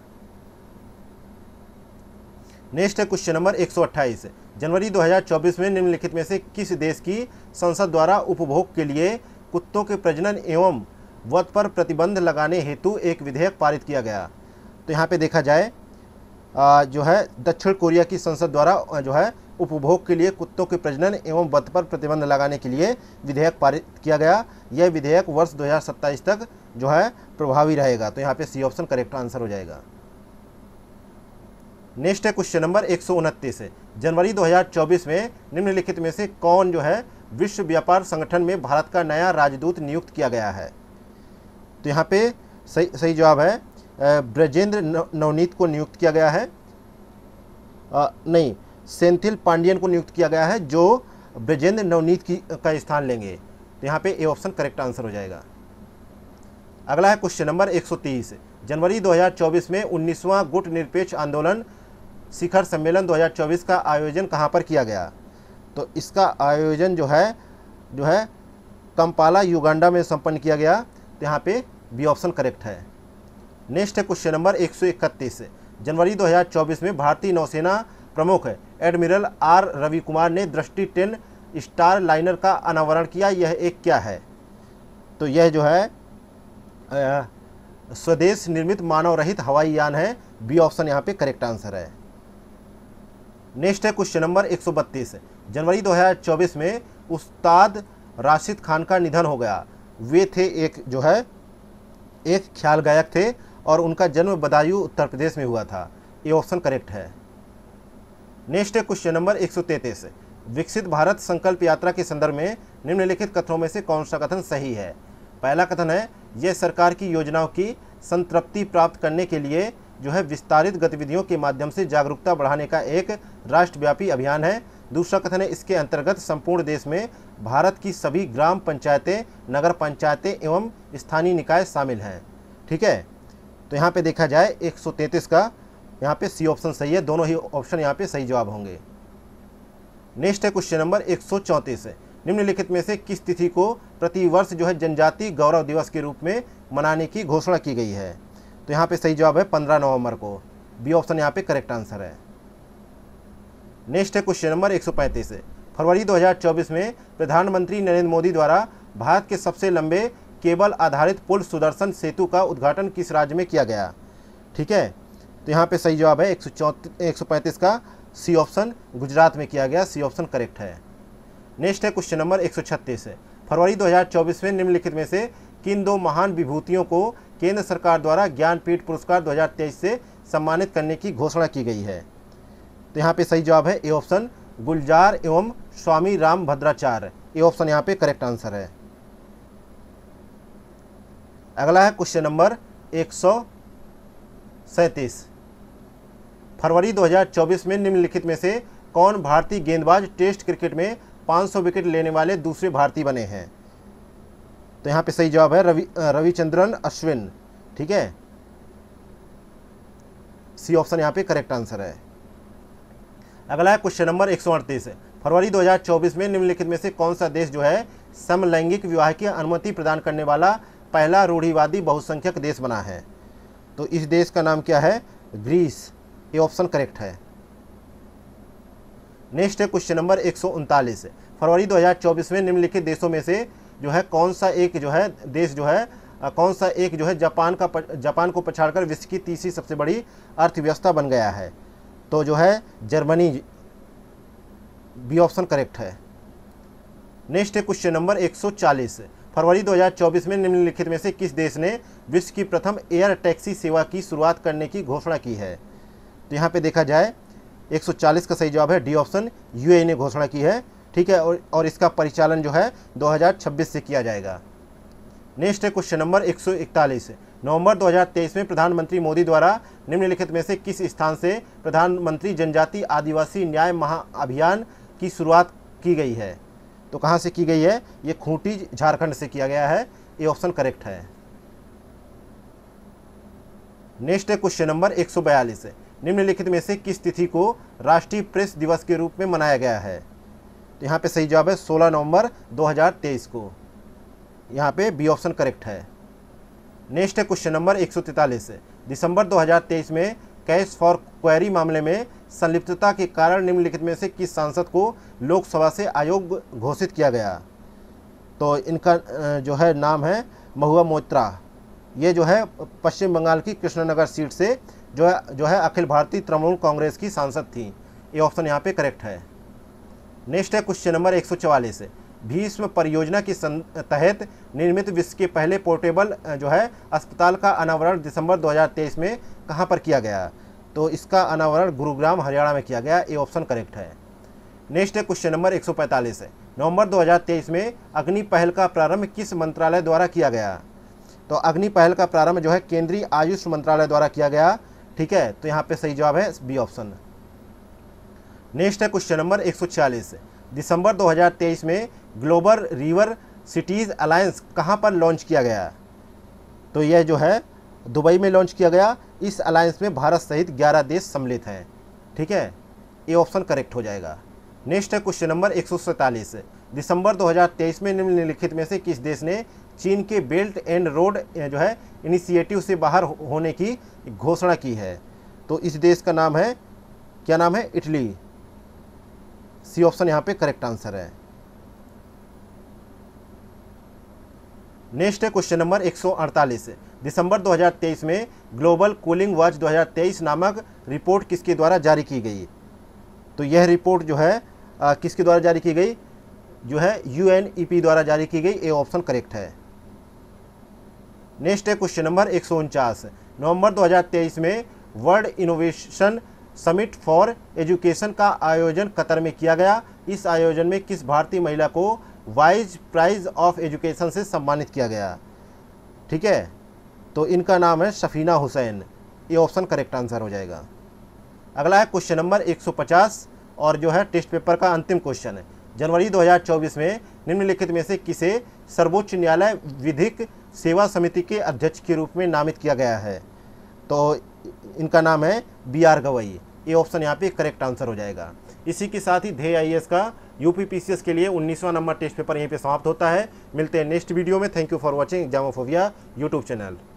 नेक्स्ट है क्वेश्चन नंबर एक सौ अट्ठाईस। जनवरी दो हज़ार चौबीस में निम्नलिखित में से किस देश की संसद द्वारा उपभोग के लिए कुत्तों के प्रजनन एवं वध पर प्रतिबंध लगाने हेतु एक विधेयक पारित किया गया? तो यहाँ पे देखा जाए जो है दक्षिण कोरिया की संसद द्वारा जो है उपभोग के लिए कुत्तों के प्रजनन एवं वध पर प्रतिबंध लगाने के लिए विधेयक पारित किया गया। यह विधेयक वर्ष दो हज़ार सत्ताईस तक जो है प्रभावी रहेगा। तो यहाँ पे सी ऑप्शन करेक्ट आंसर हो जाएगा। नेक्स्ट है क्वेश्चन नंबर एक सौ उनतीस। जनवरी दो हज़ार चौबीस में निम्नलिखित में से कौन जो है विश्व व्यापार संगठन में भारत का नया राजदूत नियुक्त किया गया है? तो यहाँ पे सही सही जवाब है ब्रजेंद्र नवनीत को नियुक्त किया गया है। आ, नहीं, सेंथिल पांडियन को नियुक्त किया गया है जो ब्रजेंद्र नवनीत की का स्थान लेंगे। तो यहाँ पे ए ऑप्शन करेक्ट आंसर हो जाएगा। अगला है क्वेश्चन नंबर एक सौ तीस। जनवरी दो हज़ार चौबीस में उन्नीसवां गुट निरपेक्ष आंदोलन शिखर सम्मेलन दो हज़ार चौबीस का आयोजन कहाँ पर किया गया? तो इसका आयोजन जो है जो है कंपाला युगांडा में संपन्न किया गया। तो यहाँ पे बी ऑप्शन करेक्ट है। नेक्स्ट है क्वेश्चन नंबर एक सौ इकतीस। जनवरी दो हज़ार चौबीस में भारतीय नौसेना प्रमुख एडमिरल आर रवि कुमार ने दृष्टि टेन स्टार लाइनर का अनावरण किया। यह एक क्या है? तो यह जो है आ, स्वदेश निर्मित मानव रहित हवाई यान है। बी ऑप्शन यहाँ पे करेक्ट आंसर है। नेक्स्ट है क्वेश्चन नंबर एक सौ बत्तीस। जनवरी दो हज़ार चौबीस में उस्ताद राशिद खान का निधन हो गया। वे थे एक जो है एक ख्याल गायक थे और उनका जन्म बदायूं उत्तर प्रदेश में हुआ था। ये ऑप्शन करेक्ट है। नेक्स्ट है क्वेश्चन नंबर एक सौ तैंतीस। विकसित भारत संकल्प यात्रा के संदर्भ में निम्नलिखित कथनों में से कौन सा कथन सही है? पहला कथन है यह सरकार की योजनाओं की संतृप्ति प्राप्त करने के लिए जो है विस्तारित गतिविधियों के माध्यम से जागरूकता बढ़ाने का एक राष्ट्रव्यापी अभियान है। दूसरा कथन है इसके अंतर्गत संपूर्ण देश में भारत की सभी ग्राम पंचायतें, नगर पंचायतें एवं स्थानीय निकाय शामिल हैं। ठीक है, तो यहाँ पे देखा जाए एक सौ तैंतीस का यहाँ पे सी ऑप्शन सही है। दोनों ही ऑप्शन यहाँ पे सही जवाब होंगे। नेक्स्ट है क्वेश्चन नंबर एक सौ चौंतीस। निम्नलिखित में से किस तिथि को प्रतिवर्ष जो है जनजातीय गौरव दिवस के रूप में मनाने की घोषणा की गई है? तो यहाँ पे सही जवाब है पंद्रह नवंबर को। बी ऑप्शन यहाँ पे करेक्ट आंसर है। नेक्स्ट है क्वेश्चन नंबर एक सौ पैंतीस। फरवरी दो हज़ार चौबीस में प्रधानमंत्री नरेंद्र मोदी द्वारा भारत के सबसे लंबे केबल आधारित पुल सुदर्शन सेतु का उद्घाटन किस राज्य में किया गया? ठीक है, तो यहाँ पे सही जवाब है एक सौ चौंतीस एक सौ पैंतीस का सी ऑप्शन गुजरात में किया गया। सी ऑप्शन करेक्ट है। नेक्स्ट है क्वेश्चन नंबर एक सौ छत्तीस। फरवरी दो हज़ार चौबीस में निम्नलिखित में से किन दो महान विभूतियों को केंद्र सरकार द्वारा ज्ञानपीठ पुरस्कार दो हज़ार तेईस से सम्मानित करने की घोषणा की गई है? तो यहाँ पे सही जवाब है ए ऑप्शन गुलजार एवं Swami Rambhadracharya. A option यहाँ पे करेक्ट आंसर है। अगला है क्वेश्चन नंबर एक सौ सैंतीस। फरवरी दो हज़ार चौबीस में निम्नलिखित में से कौन भारतीय गेंदबाज टेस्ट क्रिकेट में पाँच सौ विकेट लेने वाले दूसरे भारतीय बने हैं? तो यहाँ पे सही जवाब है रवि रविचंद्रन अश्विन। ठीक है, सी ऑप्शन यहाँ पे करेक्ट आंसर है। अगला है क्वेश्चन नंबर एक सौ अड़तीस। फरवरी दो हज़ार चौबीस में निम्नलिखित में से कौन सा देश जो है समलैंगिक विवाह की अनुमति प्रदान करने वाला पहला रूढ़िवादी बहुसंख्यक देश बना है? तो इस देश का नाम क्या है? ग्रीस। ये ऑप्शन करेक्ट है। नेक्स्ट है क्वेश्चन नंबर एक सौ उनतालीस। फरवरी दो हज़ार चौबीस में निम्नलिखित देशों में से जो है कौन सा एक जो है देश जो है कौन सा एक जो है जापान का जापान को पछाड़कर विश्व की तीसरी सबसे बड़ी अर्थव्यवस्था बन गया है? तो जो है जर्मनी। बी ऑप्शन करेक्ट है। नेक्स्ट है क्वेश्चन नंबर एक सौ चालीस। फरवरी दो हज़ार चौबीस में निम्नलिखित में से किस देश ने विश्व की प्रथम एयर टैक्सी सेवा की शुरुआत करने की घोषणा की है? तो यहाँ पे देखा जाए एक सौ चालीस का सही जवाब है डी ऑप्शन यूएई ने घोषणा की है। ठीक है, और, और इसका परिचालन जो है दो हज़ार छब्बीस से किया जाएगा। नेक्स्ट है क्वेश्चन नंबर एक सौ इकतालीस। नवंबर दो हज़ार तेईस में प्रधानमंत्री मोदी द्वारा निम्नलिखित में से किस स्थान से प्रधानमंत्री जनजातीय आदिवासी न्याय महाअभियान की शुरुआत की गई है? तो कहाँ से की गई है? ये खूंटी झारखंड से किया गया है। ये ऑप्शन करेक्ट है। नेक्स्ट है क्वेश्चन नंबर एक सौ बयालीस। निम्नलिखित में से किस तिथि को राष्ट्रीय प्रेस दिवस के रूप में मनाया गया है? तो यहाँ पे सही जवाब है सोलह नवंबर दो हज़ार तेईस को। यहाँ पे बी ऑप्शन करेक्ट है। नेक्स्ट है क्वेश्चन नंबर एक सौ तैंतालीस। दिसंबर दो हज़ार तेईस में कैश फॉर क्वेरी मामले में संलिप्तता के कारण निम्नलिखित में से किस सांसद को लोकसभा से अयोग्य घोषित किया गया? तो इनका जो है नाम है महुआ मोइत्रा। ये जो है पश्चिम बंगाल की कृष्णनगर सीट से जो है जो है अखिल भारतीय तृणमूल कांग्रेस की सांसद थी। ये ऑप्शन यहाँ पे करेक्ट है। नेक्स्ट है क्वेश्चन नंबर एक सौ चवालीस। भीष्म परियोजना के तहत निर्मित विश्व के पहले पोर्टेबल जो है अस्पताल का अनावरण दिसंबर दो हज़ार तेईस में कहाँ पर किया गया? तो इसका अनावरण गुरुग्राम हरियाणा में किया गया। ए ऑप्शन करेक्ट है। नेक्स्ट है क्वेश्चन नंबर एक सौ पैंतालीस है। नवंबर दो हज़ार तेईस में अग्नि पहल का प्रारंभ किस मंत्रालय द्वारा किया गया? तो अग्नि पहल का प्रारंभ जो है केंद्रीय आयुष मंत्रालय द्वारा किया गया। ठीक है, तो यहाँ पे सही जवाब है बी ऑप्शन। नेक्स्ट है क्वेश्चन नंबर एक सौ छियालीस। दिसंबर दो हज़ार तेईस में ग्लोबल रिवर सिटीज़ अलायंस कहाँ पर लॉन्च किया गया? तो यह जो है दुबई में लॉन्च किया गया। इस अलायंस में भारत सहित ग्यारह देश सम्मिलित हैं। ठीक है, ए ऑप्शन करेक्ट हो जाएगा। नेक्स्ट है क्वेश्चन नंबर एक सौ सैंतालीस। दिसंबर दो हज़ार तेईस में निम्नलिखित में से किस देश ने चीन के बेल्ट एंड रोड जो है इनिशिएटिव से बाहर होने की घोषणा की है? तो इस देश का नाम है, क्या नाम है? इटली। सी ऑप्शन यहाँ पे करेक्ट आंसर है। नेक्स्ट है क्वेश्चन नंबर एक सौ अड़तालीस। दिसंबर दो हज़ार तेईस में ग्लोबल कूलिंग वॉच दो हज़ार तेईस नामक रिपोर्ट किसके द्वारा जारी की गई? तो यह रिपोर्ट जो है आ, किसके द्वारा जारी की गई? जो है यू एन ई पी द्वारा जारी की गई। ए ऑप्शन करेक्ट है। नेक्स्ट है क्वेश्चन नंबर एक सौ उनचास। नवंबर दो हज़ार तेईस में world innovation summit for education का आयोजन कतर में किया गया। इस आयोजन में किस भारतीय महिला को वाइज प्राइज ऑफ एजुकेशन से सम्मानित किया गया? ठीक है, तो इनका नाम है सफीना हुसैन। ये ऑप्शन करेक्ट आंसर हो जाएगा। अगला है क्वेश्चन नंबर एक सौ पचास और जो है टेस्ट पेपर का अंतिम क्वेश्चन है। जनवरी दो हज़ार चौबीस में निम्नलिखित में से किसे सर्वोच्च न्यायालय विधिक सेवा समिति के अध्यक्ष के रूप में नामित किया गया है? तो इनका नाम है बी आर गवई। ये ऑप्शन यहाँ पे करेक्ट आंसर हो जाएगा। इसी के साथ ही ध्येय आई ए एस का यूपी पी सी एस के लिए उन्नीसवां नंबर टेस्ट पेपर यहीं पे समाप्त होता है। मिलते हैं नेक्स्ट वीडियो में। Thank you for watching Examophobia YouTube channel.